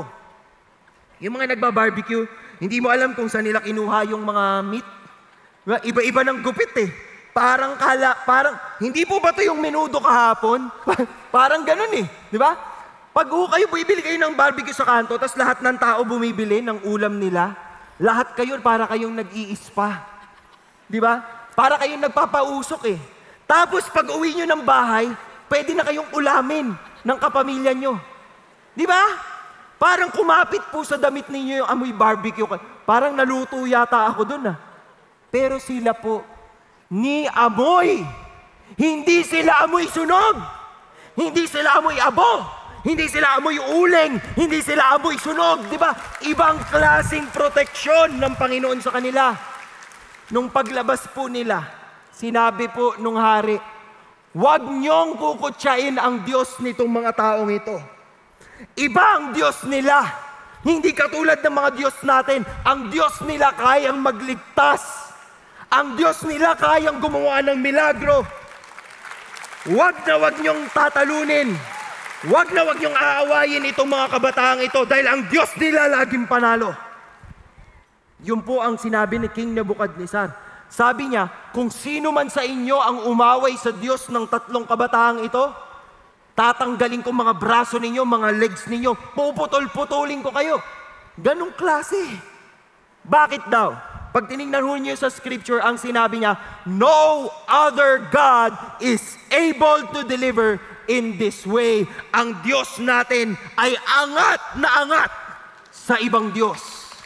yung mga nagba-barbecue, hindi mo alam kung saan nila kinuha yung mga meat. Iba-iba ng gupit eh. Parang hindi po ba ito yung menudo kahapon? Parang ganun eh. Di ba? Pag kayo bibili kayo ng barbecue sa kanto, tapos lahat ng tao bumibili ng ulam nila, lahat kayo para kayong nag-iispa. Di ba? Para kayong nagpapausok eh. Tapos pag uwi nyo ng bahay, pwede na kayong ulamin ng kapamilya nyo. Di ba? Parang kumapit po sa damit ninyo yung amoy barbecue. Parang naluto yata ako dun Pero sila po, ni amoy. Hindi sila amoy sunog. Hindi sila amoy abo. Hindi sila amoy uling. Hindi sila amoy sunog. Di ba? Ibang klaseng proteksyon ng Panginoon sa kanila. Nung paglabas po nila, sinabi po nung hari, huwag niyong kukutsain ang Diyos nitong mga taong ito. Iba ang Diyos nila. Hindi katulad ng mga Diyos natin. Ang Diyos nila kayang magligtas. Ang Diyos nila kayang gumawa ng milagro. Huwag niyong tatalunin. Huwag niyong aawayin itong mga kabataang ito dahil ang Diyos nila laging panalo. Yun po ang sinabi ni King Nebuchadnezzar. Sabi niya, kung sino man sa inyo ang umaway sa Diyos ng 3 kabataang ito, tatanggalin ko mga braso ninyo, mga legs ninyo, puputol-putulin ko kayo. Ganong klase. Bakit daw? Pag tinignan niyo sa scripture, ang sinabi niya, no other God is able to deliver in this way. Ang Diyos natin ay angat na angat sa ibang Diyos.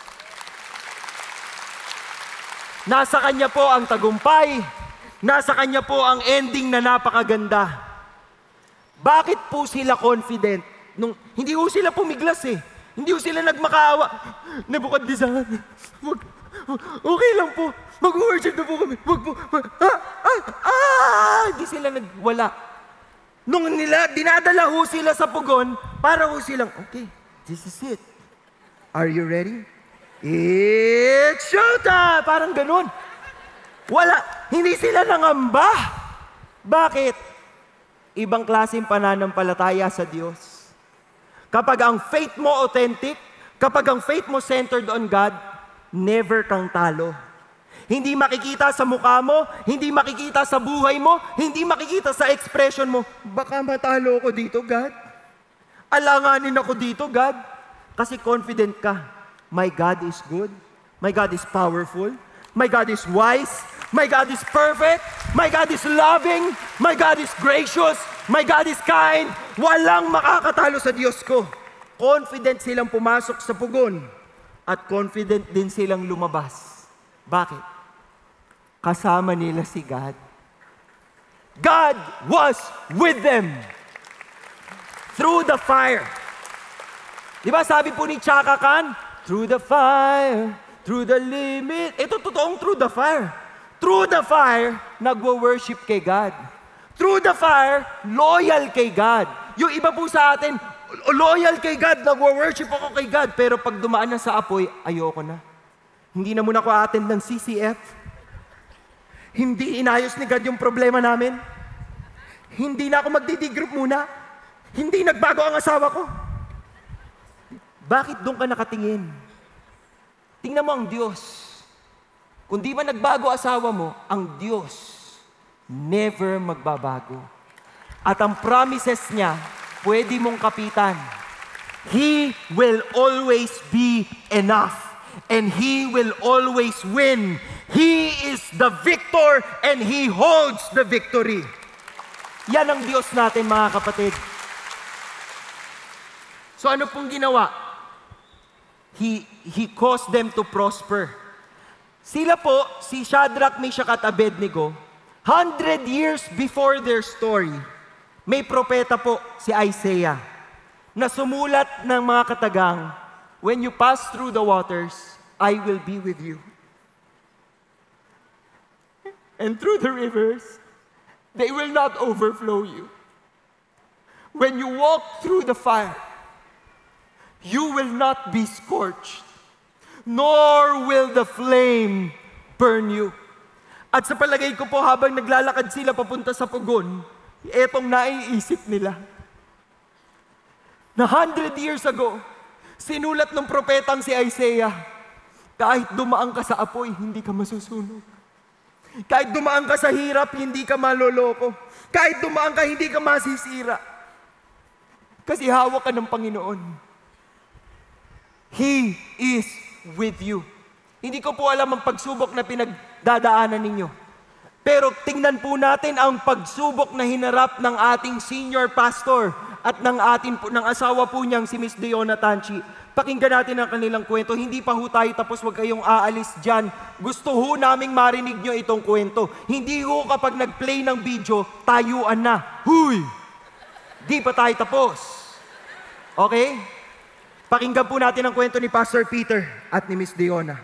Nasa Kanya po ang tagumpay. Nasa Kanya po ang ending na napakaganda. Bakit po sila confident? Hindi po sila pumiglas eh. Hindi po sila nagmakaawa. Nebuchadnezzar, okay lang po. Mag-worship na po kami. Wag po. Hindi sila nagwala. Nung dinadala ho sila sa pugon, para ho silang, okay, this is it. Are you ready? It's showtime! Parang ganun. Wala. Hindi sila nangamba. Bakit? ibang klaseng pananampalataya sa Diyos. Kapag ang faith mo authentic, kapag ang faith mo centered on God, never kang talo. Hindi makikita sa mukha mo, hindi makikita sa buhay mo, hindi makikita sa expression mo, baka matalo ako dito, God. Alanganin ako dito, God. Kasi confident ka, my God is good, my God is powerful, my God is wise, my God is perfect, my God is loving, my God is gracious, my God is kind. Walang makakatalo sa Diyos ko. Confident silang pumasok sa pugon at confident din silang lumabas. Bakit? Kasama nila si God. God was with them through the fire. Di ba sabi po ni Chaka Khan, through the fire, through the limit. Ito totoong through the fire. Through the fire, nagwo-worship kay God. Through the fire, loyal kay God. Yung iba po sa atin, loyal kay God, nagwo-worship ako kay God, pero pag dumaan na sa apoy, ayoko na. Hindi na muna ako attend ng CCF. Hindi inayos ni God yung problema namin. Hindi na ako magdi-group muna. Hindi nagbago ang asawa ko. Bakit doon ka nakatingin? Tingnan mo ang Diyos. Kung di ba nagbago asawa mo, ang Diyos never magbabago. At ang promises niya, pwede mong kapitan. He will always be enough. And He will always win. He is the victor and He holds the victory. Yan ang Diyos natin, mga kapatid. So ano pong ginawa? He caused them to prosper. Sila po, si Shadrach, Meshach at Abednego, 100 years before their story, may propeta po, si Isaiah, na sumulat ng mga katagang, when you pass through the waters, I will be with you. And through the rivers, they will not overflow you. When you walk through the fire, you will not be scorched, nor will the flame burn you. At sa palagay ko po, habang naglalakad sila papunta sa pugon, etong naiisip nila, na 100 years ago, sinulat ng propetang si Isaiah, kahit dumaan ka sa apoy, hindi ka masusunog. Kahit dumaan ka sa hirap, hindi ka maloloko. Kahit dumaan ka, hindi ka masisira. Kasi hawak ka ng Panginoon. He is with you. Hindi ko po alam ang pagsubok na pinagdadaanan ninyo. Pero tingnan po natin ang pagsubok na hinarap ng ating senior pastor at ng asawa po niyang si Miss Diona Tanchi. Pakinggan natin ang kanilang kwento. Hindi pa ho tayo tapos, huwag kayong aalis dyan. Gusto ho naming marinig nyo itong kwento. Hindi ho kapag nag-play ng video, tayuan na. Huy! Di pa tayo tapos. Okay? Pakinggan po natin ang kwento ni Pastor Peter at ni Miss Diona.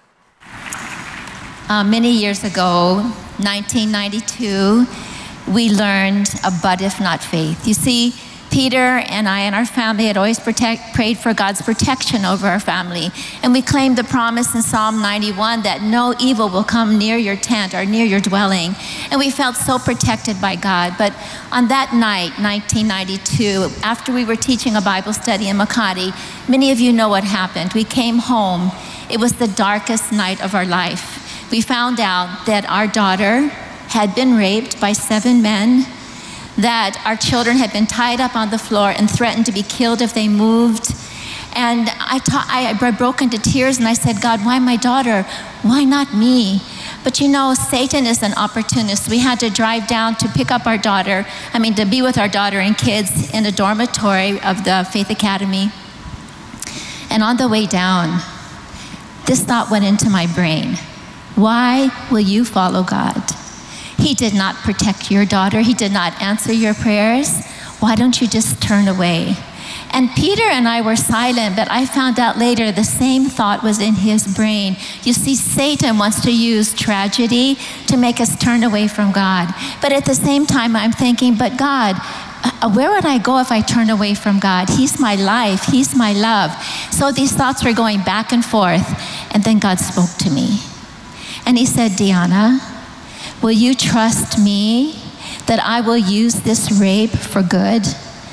Many years ago, 1992, we learned a but if not faith. You see, Peter and I and our family had always prayed for God's protection over our family. And we claimed the promise in Psalm 91 that no evil will come near your tent or near your dwelling. And we felt so protected by God. But on that night, 1992, after we were teaching a Bible study in Makati, many of you know what happened. We came home. It was the darkest night of our life. We found out that our daughter had been raped by 7 men, that our children had been tied up on the floor and threatened to be killed if they moved. And I broke into tears and I said, God, why my daughter? Why not me? But you know, Satan is an opportunist. We had to drive down to pick up our daughter, to be with our daughter and kids in a dormitory of the Faith Academy. And on the way down, this thought went into my brain. Why will you follow God? He did not protect your daughter. He did not answer your prayers. Why don't you just turn away? And Peter and I were silent, but I found out later the same thought was in his brain. You see, Satan wants to use tragedy to make us turn away from God. But at the same time, I'm thinking, but God, where would I go if I turn away from God? He's my life. He's my love. So these thoughts were going back and forth. And then God spoke to me. And He said, Diana, will you trust me that I will use this rape for good?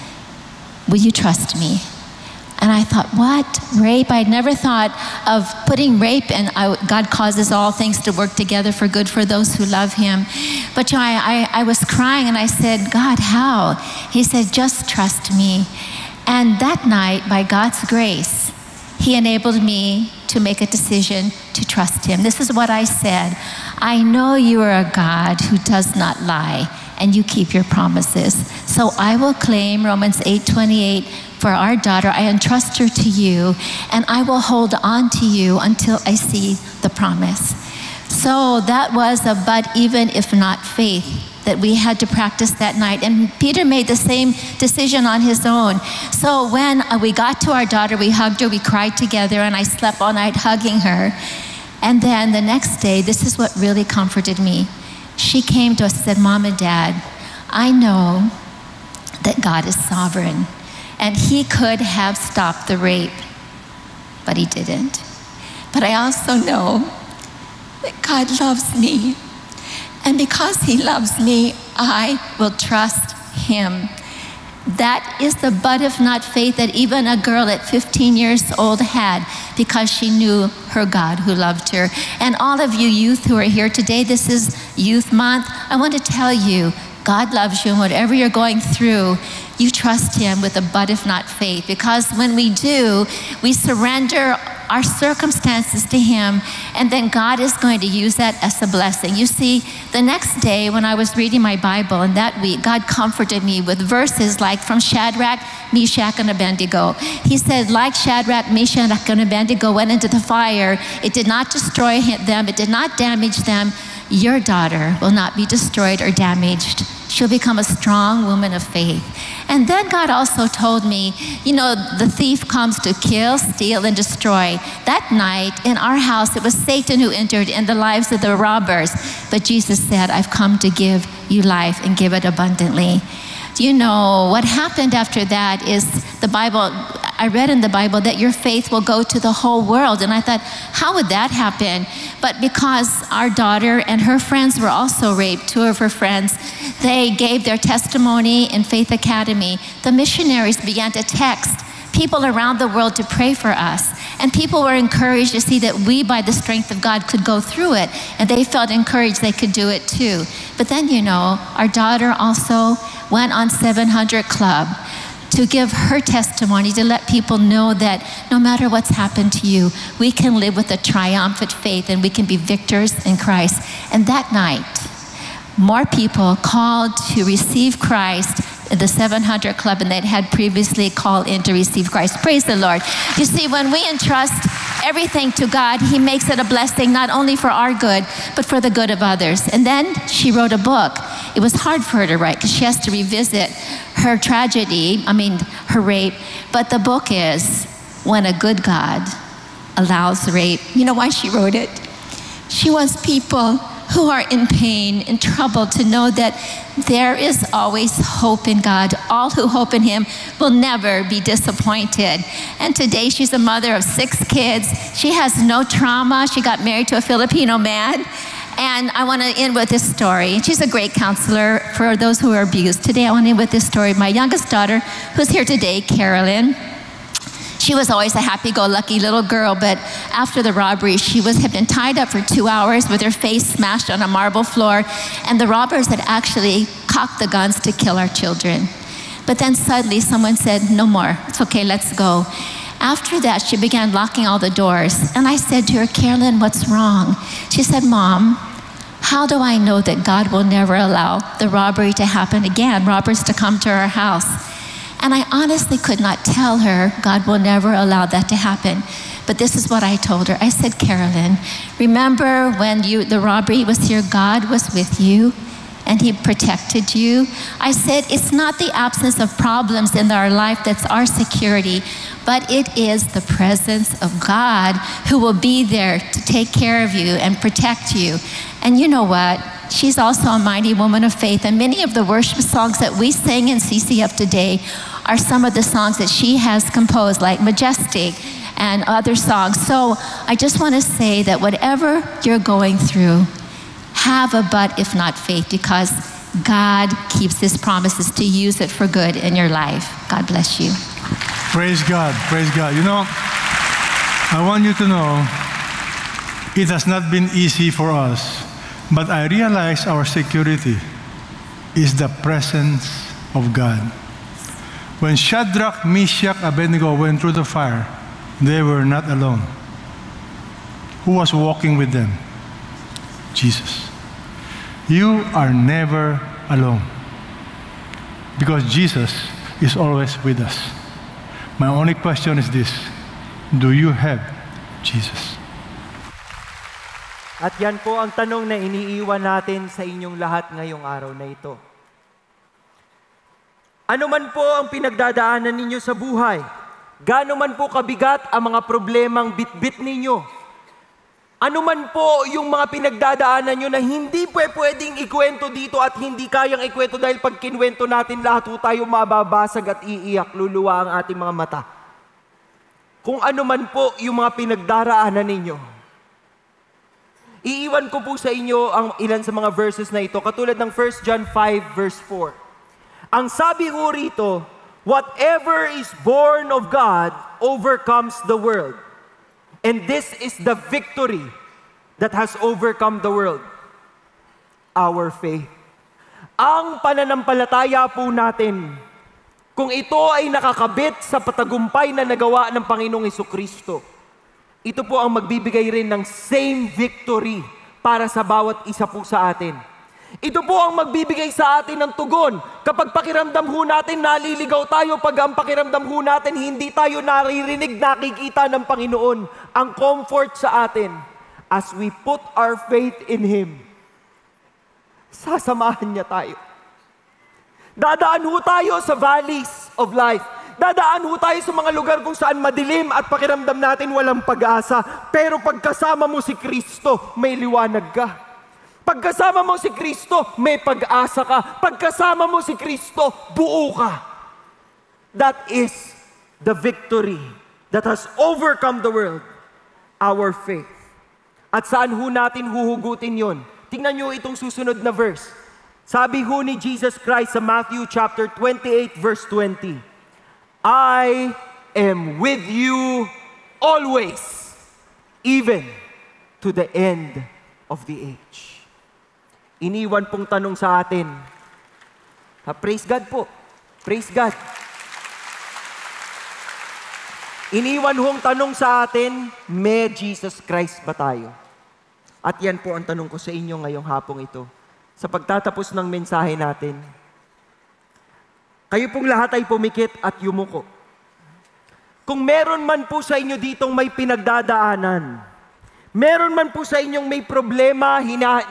Will you trust me? And I thought, what? Rape? I'd never thought of putting rape in. God causes all things to work together for good for those who love him. But I was crying and I said, God, how? He said, just trust me. And that night, by God's grace, he enabled me to make a decision to trust him. This is what I said. I know you are a God who does not lie, and you keep your promises. So I will claim Romans 8:28 for our daughter. I entrust her to you, and I will hold on to you until I see the promise. So that was a but even if not faith that we had to practice that night. And Peter made the same decision on his own. So when we got to our daughter, we hugged her, we cried together, and I slept all night hugging her. And then the next day, this is what really comforted me. She came to us and said, Mom and Dad, I know that God is sovereign, and he could have stopped the rape, but he didn't. But I also know that God loves me. And because he loves me, I will trust him. That is the but if not faith that even a girl at 15 years old had, because she knew her God who loved her. And all of you youth who are here today, this is Youth Month. I want to tell you, God loves you, and whatever you're going through, you trust him with a but if not faith. Because when we do, we surrender our circumstances to him, and then God is going to use that as a blessing. You see, the next day when I was reading my Bible, and that week, God comforted me with verses like from Shadrach, Meshach, and Abednego. He said, like Shadrach, Meshach, and Abednego went into the fire, it did not destroy them, it did not damage them. Your daughter will not be destroyed or damaged. She'll become a strong woman of faith. And then God also told me, you know, the thief comes to kill, steal, and destroy. That night in our house, it was Satan who entered in the lives of the robbers. But Jesus said, I've come to give you life and give it abundantly. You know, what happened after that is the Bible, I read in the Bible that your faith will go to the whole world. And I thought, how would that happen? But because our daughter and her friends were also raped, two of her friends, they gave their testimony in Faith Academy. The missionaries began to text people around the world to pray for us. And people were encouraged to see that we, by the strength of God, could go through it. And they felt encouraged they could do it too. But then, you know, our daughter also went on 700 Club to give her testimony, to let people know that no matter what's happened to you, we can live with a triumphant faith and we can be victors in Christ. And that night, more people called to receive Christ in the 700 Club than they'd had previously called in to receive Christ. Praise the Lord. You see, when we entrust everything to God, he makes it a blessing not only for our good, but for the good of others. And then she wrote a book. It was hard for her to write because she has to revisit her tragedy, her rape. But the book is When a Good God Allows Rape. You know why she wrote it? She wants people who are in pain, in trouble, to know that there is always hope in God. All who hope in him will never be disappointed. And today she's a mother of 6 kids. She has no trauma. She got married to a Filipino man. And I want to end with this story. She's a great counselor for those who are abused. Today I want to end with this story. My youngest daughter, who's here today, Carolyn, she was always a happy-go-lucky little girl, but after the robbery, she had been tied up for 2 hours with her face smashed on a marble floor, and the robbers had actually cocked the guns to kill our children. But then suddenly someone said, no more, it's okay, let's go. After that, she began locking all the doors, and I said to her, Carolyn, what's wrong? She said, Mom, how do I know that God will never allow the robbery to happen again, robbers to come to our house? And I honestly could not tell her God will never allow that to happen. But this is what I told her. I said, Carolyn, remember when the robbery was here, God was with you and he protected you. I said, it's not the absence of problems in our life that's our security, but it is the presence of God who will be there to take care of you and protect you. And you know what? She's also a mighty woman of faith, and many of the worship songs that we sing in CCF today are some of the songs that she has composed, like Majestic and other songs. So I just want to say that whatever you're going through, have a but if not faith, because God keeps his promises to use it for good in your life. God bless you. Praise God. Praise God. You know, I want you to know it has not been easy for us, but I realize our security is the presence of God. When Shadrach, Meshach, Abednego went through the fire, they were not alone. Who was walking with them? Jesus. You are never alone, because Jesus is always with us. My only question is this: do you have Jesus? At yan po ang tanong na iniiwan natin sa inyong lahat ngayong araw na ito. Ano man po ang pinagdadaanan ninyo sa buhay, gaano man po kabigat ang mga problemang bitbit ninyo, ano man po yung mga pinagdadaanan nyo na hindi pwedeng ikwento dito at hindi kayang ikwento dahil pag kinwento natin lahat po tayo mababasag at iiyak, luluwa ang ating mga mata. Kung ano man po yung mga pinagdaraanan ninyo, iiwan ko po sa inyo ang ilan sa mga verses na ito, katulad ng 1 John 5 verse 4. Ang sabi ko rito, whatever is born of God overcomes the world. And this is the victory that has overcome the world. Our faith. Ang pananampalataya po natin, kung ito ay nakakabit sa patagumpay na nagawa ng Panginoong Hesukristo, ito po ang magbibigay rin ng same victory para sa bawat isa po sa atin. Ito po ang magbibigay sa atin ng tugon. Kapag pakiramdam ho natin, naliligaw tayo. Pag ang pakiramdam ho natin, hindi tayo naririnig, nakikita ng Panginoon. Ang comfort sa atin, as we put our faith in Him, sasamahan niya tayo. Dadaan ho tayo sa valleys of life. Dadaan ho tayo sa mga lugar kung saan madilim at pakiramdam natin walang pag-asa. Pero pagkasama mo si Kristo, may liwanag ka. Pagkasama mo si Kristo, may pag-asa ka. Pagkasama mo si Kristo, buo ka. That is the victory that has overcome the world, our faith. At saan ho natin huhugutin yon? Tingnan nyo itong susunod na verse. Sabi ho ni Jesus Christ sa Matthew chapter 28 verse 20, I am with you always, even to the end of the age. Iniwan pong tanong sa atin. Praise God po. Praise God. Iniwan hong tanong sa atin, may Jesus Christ ba tayo? At yan po ang tanong ko sa inyo ngayong hapong ito. Sa pagtatapos ng mensahe natin, kayo pong lahat ay pumikit at yumuko. Kung meron man po sa inyo ditong may pinagdadaanan, meron man po sa inyong may problema,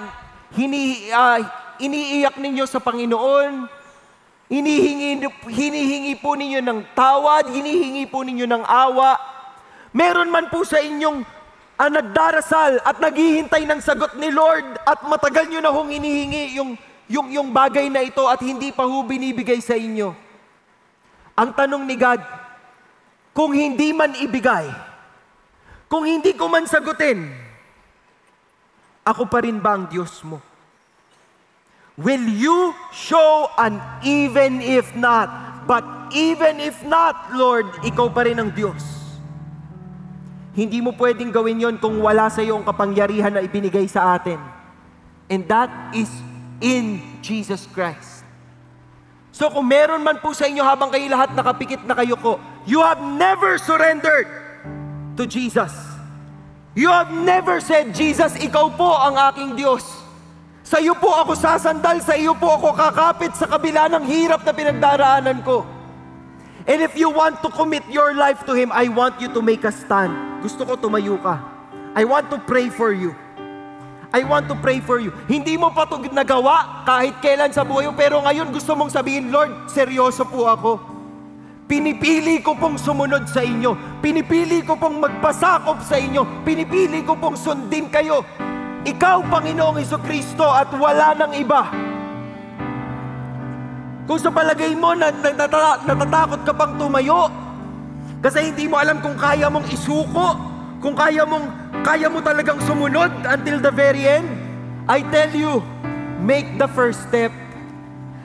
iniiyak ninyo sa Panginoon, hinihingi po ninyo ng tawad, hinihingi po ninyo ng awa, meron man po sa inyong nagdarasal at naghihintay ng sagot ni Lord at matagal nyo na hong hinihingi yung bagay na ito at hindi pa ho binibigay sa inyo. Ang tanong ni God, kung hindi man ibigay, kung hindi ko man sagutin, ako pa rin ba ang Diyos mo? Will you show an even if not? But even if not, Lord, ikaw pa rin ang Diyos. Hindi mo pwedeng gawin yon kung wala sa iyo ang kapangyarihan na ibinigay sa atin. And that is in Jesus Christ. So kung meron man po sa inyo habang kayo lahat nakapikit na kayo ko, you have never surrendered to Jesus. You have never said, Jesus, ikaw po ang aking Diyos. Sa iyo po ako sasandal, sa iyo po ako kakapit sa kabila ng hirap na pinagdaraanan ko. And if you want to commit your life to Him, I want you to make a stand. Gusto ko tumayo ka. I want to pray for you. I want to pray for you. Hindi mo pa ito nagawa kahit kailan sa buhay mo, pero ngayon gusto mong sabihin, Lord, seryoso po ako. Pinipili ko pong sumunod sa inyo. Pinipili ko pong magpasakop sa inyo. Pinipili ko pong sundin kayo. Ikaw, Panginoong Hesukristo, at wala nang iba. Kung sa palagay mo natatakot ka pang tumayo, kasi hindi mo alam kung kaya mong isuko, kung kaya mo talagang sumunod until the very end, I tell you, make the first step.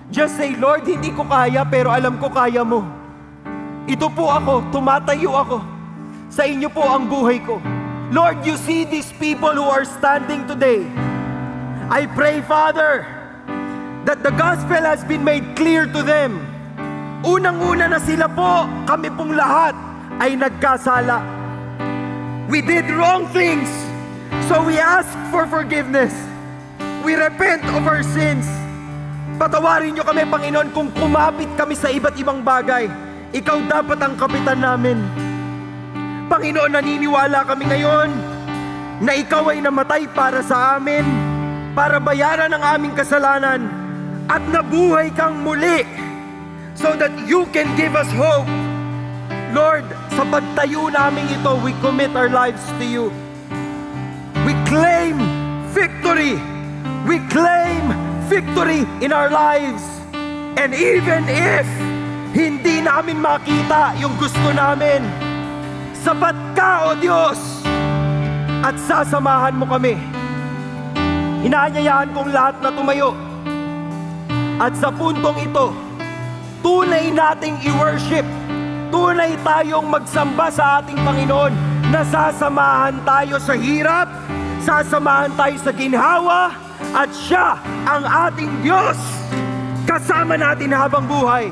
Just say, Lord, hindi ko kaya pero alam ko kaya mo. Ito po ako, tumatayo ako. Sa inyo po ang buhay ko. Lord, you see these people who are standing today. I pray, Father, that the gospel has been made clear to them. Unang-una na sila po, kami pong lahat ay nagkasala. We did wrong things, so we ask for forgiveness. We repent of our sins. Patawarin niyo kami, Panginoon, kung kumapit kami sa iba't ibang bagay. Ikaw dapat ang kapitan namin. Panginoon, naniniwala kami ngayon na Ikaw ay namatay para sa amin, para bayaran ang aming kasalanan, at nabuhay kang muli so that You can give us hope. Lord, sa pagtayo namin ito, we commit our lives to You. We claim victory. We claim victory in our lives. And even if hindi namin makita yung gusto namin, sapat Ka, O Diyos, at sasamahan mo kami. Inaanyayahan kong lahat na tumayo. At sa puntong ito, tunay nating i-worship. Tunay tayong magsamba sa ating Panginoon na sasamahan tayo sa hirap, sasamahan tayo sa ginhawa, at Siya ang ating Diyos. Kasama natin habang buhay.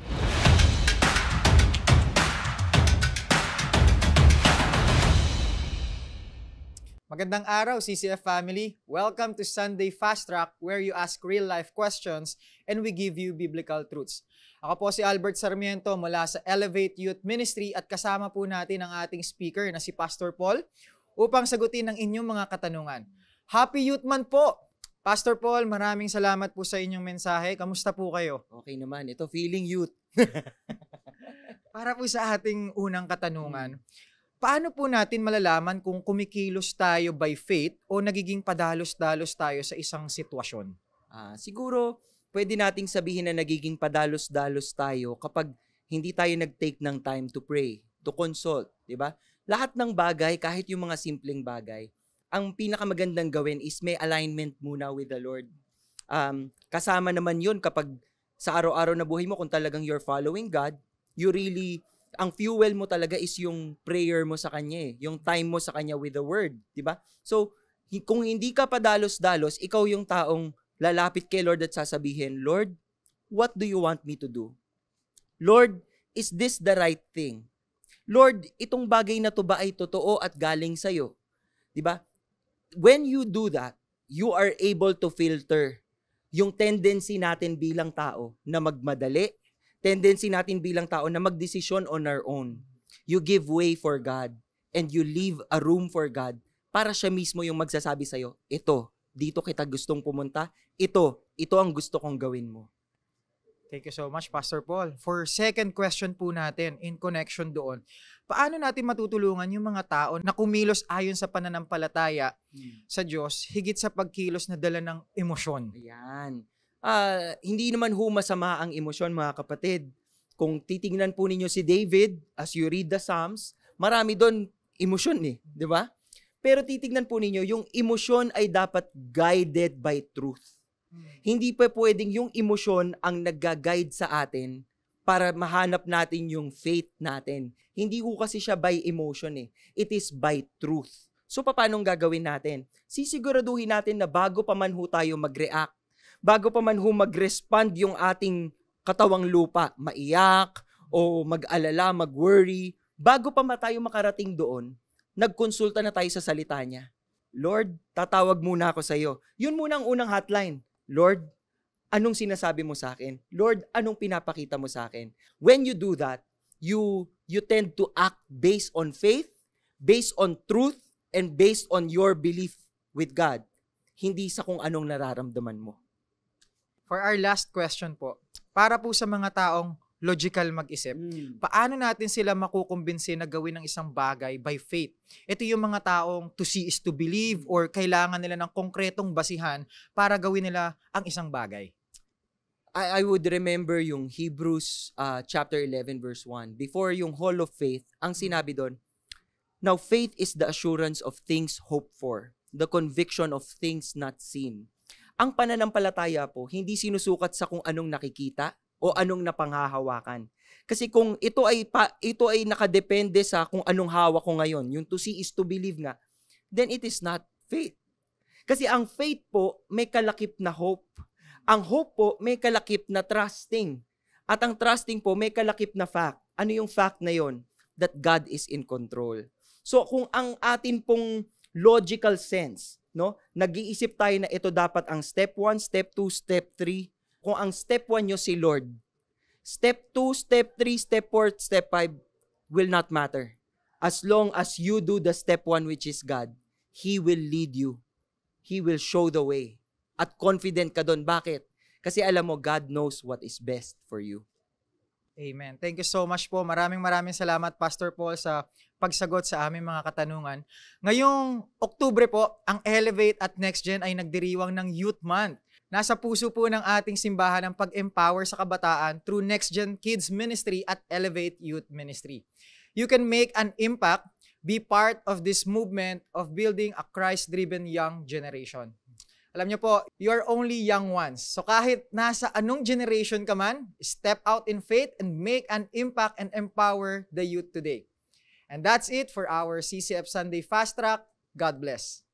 Magandang araw, CCF family. Welcome to Sunday Fast Track, where you ask real-life questions and we give you biblical truths. Ako po si Albert Sarmiento mula sa Elevate Youth Ministry at kasama po natin ang ating speaker na si Pastor Paul upang sagutin ang inyong mga katanungan. Happy Youth Month po! Pastor Paul, maraming salamat po sa inyong mensahe. Kamusta po kayo? Okay naman. Ito, feeling youth. Para po sa ating unang katanungan, paano po natin malalaman kung kumikilos tayo by faith o nagiging padalos-dalos tayo sa isang sitwasyon? Siguro, pwede nating sabihin na nagiging padalos-dalos tayo kapag hindi tayo nag-take ng time to pray, to consult, di ba? Lahat ng bagay, kahit yung mga simpleng bagay, ang pinakamagandang gawin is may alignment muna with the Lord. Kasama naman yun kapag sa araw-araw na buhay mo, kung talagang you're following God, you really, ang fuel mo talaga is yung prayer mo sa Kanya, yung time mo sa Kanya with the Word, di ba? So, kung hindi ka padalos-dalos, ikaw yung taong lalapit kay Lord at sasabihin, Lord, what do you want me to do? Lord, is this the right thing? Lord, itong bagay na to ba ay totoo at galing sa'yo? Di ba? When you do that, you are able to filter yung tendency natin bilang tao na magmadali, tendency natin bilang tao na magdesisyon on our own. You give way for God and you leave a room for God para siya mismo yung magsasabi sa'yo, ito, dito kita gustong pumunta, ito ang gusto kong gawin mo. Thank you so much, Pastor Paul. For second question po natin, in connection doon, paano natin matutulungan yung mga tao na kumilos ayon sa pananampalataya sa Diyos, higit sa pagkilos na dala ng emosyon? Ayan. Hindi naman masama ang emosyon, mga kapatid. Kung titingnan po ninyo si David, as you read the Psalms, marami doon emosyon di ba? Pero titingnan po ninyo, yung emosyon ay dapat guided by truth. Hindi pa pwedeng yung emosyon ang nag-guide sa atin para mahanap natin yung faith natin. Hindi ko kasi siya by emotion It is by truth. So paano gagawin natin? Sisiguraduhin natin na bago pa man tayo mag-react, bago pa man mag-respond yung ating katawang lupa, maiyak o mag-alala, mag-worry, bago pa tayo makarating doon, nagkonsulta na tayo sa salita niya. Lord, tatawag muna ako sa iyo. Yun muna ang unang hotline. Lord, anong sinasabi mo sa akin? Lord, anong pinapakita mo sa akin? When you do that, you tend to act based on faith, based on truth, and based on your belief with God. Hindi sa kung anong nararamdaman mo. For our last question po, para po sa mga taong logical mag-isip, paano natin sila makukumbinsi na gawin ng isang bagay by faith? Ito yung mga taong to see is to believe or kailangan nila ng konkretong basihan para gawin nila ang isang bagay. I would remember yung Hebrews chapter 11 verse 1. Before yung hall of faith, ang sinabi doon, now faith is the assurance of things hoped for, the conviction of things not seen. Ang pananampalataya po, hindi sinusukat sa kung anong nakikita o anong napanghahawakan. Kasi kung ito ay nakadepende sa kung anong hawak ko ngayon, yung to see is to believe nga, then it is not faith. Kasi ang faith po, may kalakip na hope. Ang hope po, may kalakip na trusting. At ang trusting po, may kalakip na fact. Ano yung fact na yon? That God is in control. So kung ang atin pong logical sense, no, nag-iisip tayo na ito dapat ang step 1, step 2, step 3. Kung ang step 1 nyo si Lord, step 2, step 3, step 4, step 5 will not matter. As long as you do the step 1 which is God, He will lead you. He will show the way. At confident ka doon. Bakit? Kasi alam mo, God knows what is best for you. Amen. Thank you so much po. Maraming salamat, Pastor Paul, sa pagsagot sa aming mga katanungan. Ngayong Oktubre po, ang Elevate at Next Gen ay nagdiriwang ng Youth Month. Nasa puso po ng ating simbahan ang pag-empower sa kabataan through Next Gen Kids Ministry at Elevate Youth Ministry. You can make an impact, be part of this movement of building a Christ-driven young generation. Alam niyo po, you are only young ones. So kahit nasa anong generation ka man, step out in faith and make an impact and empower the youth today. And that's it for our CCF Sunday Fast Track. God bless.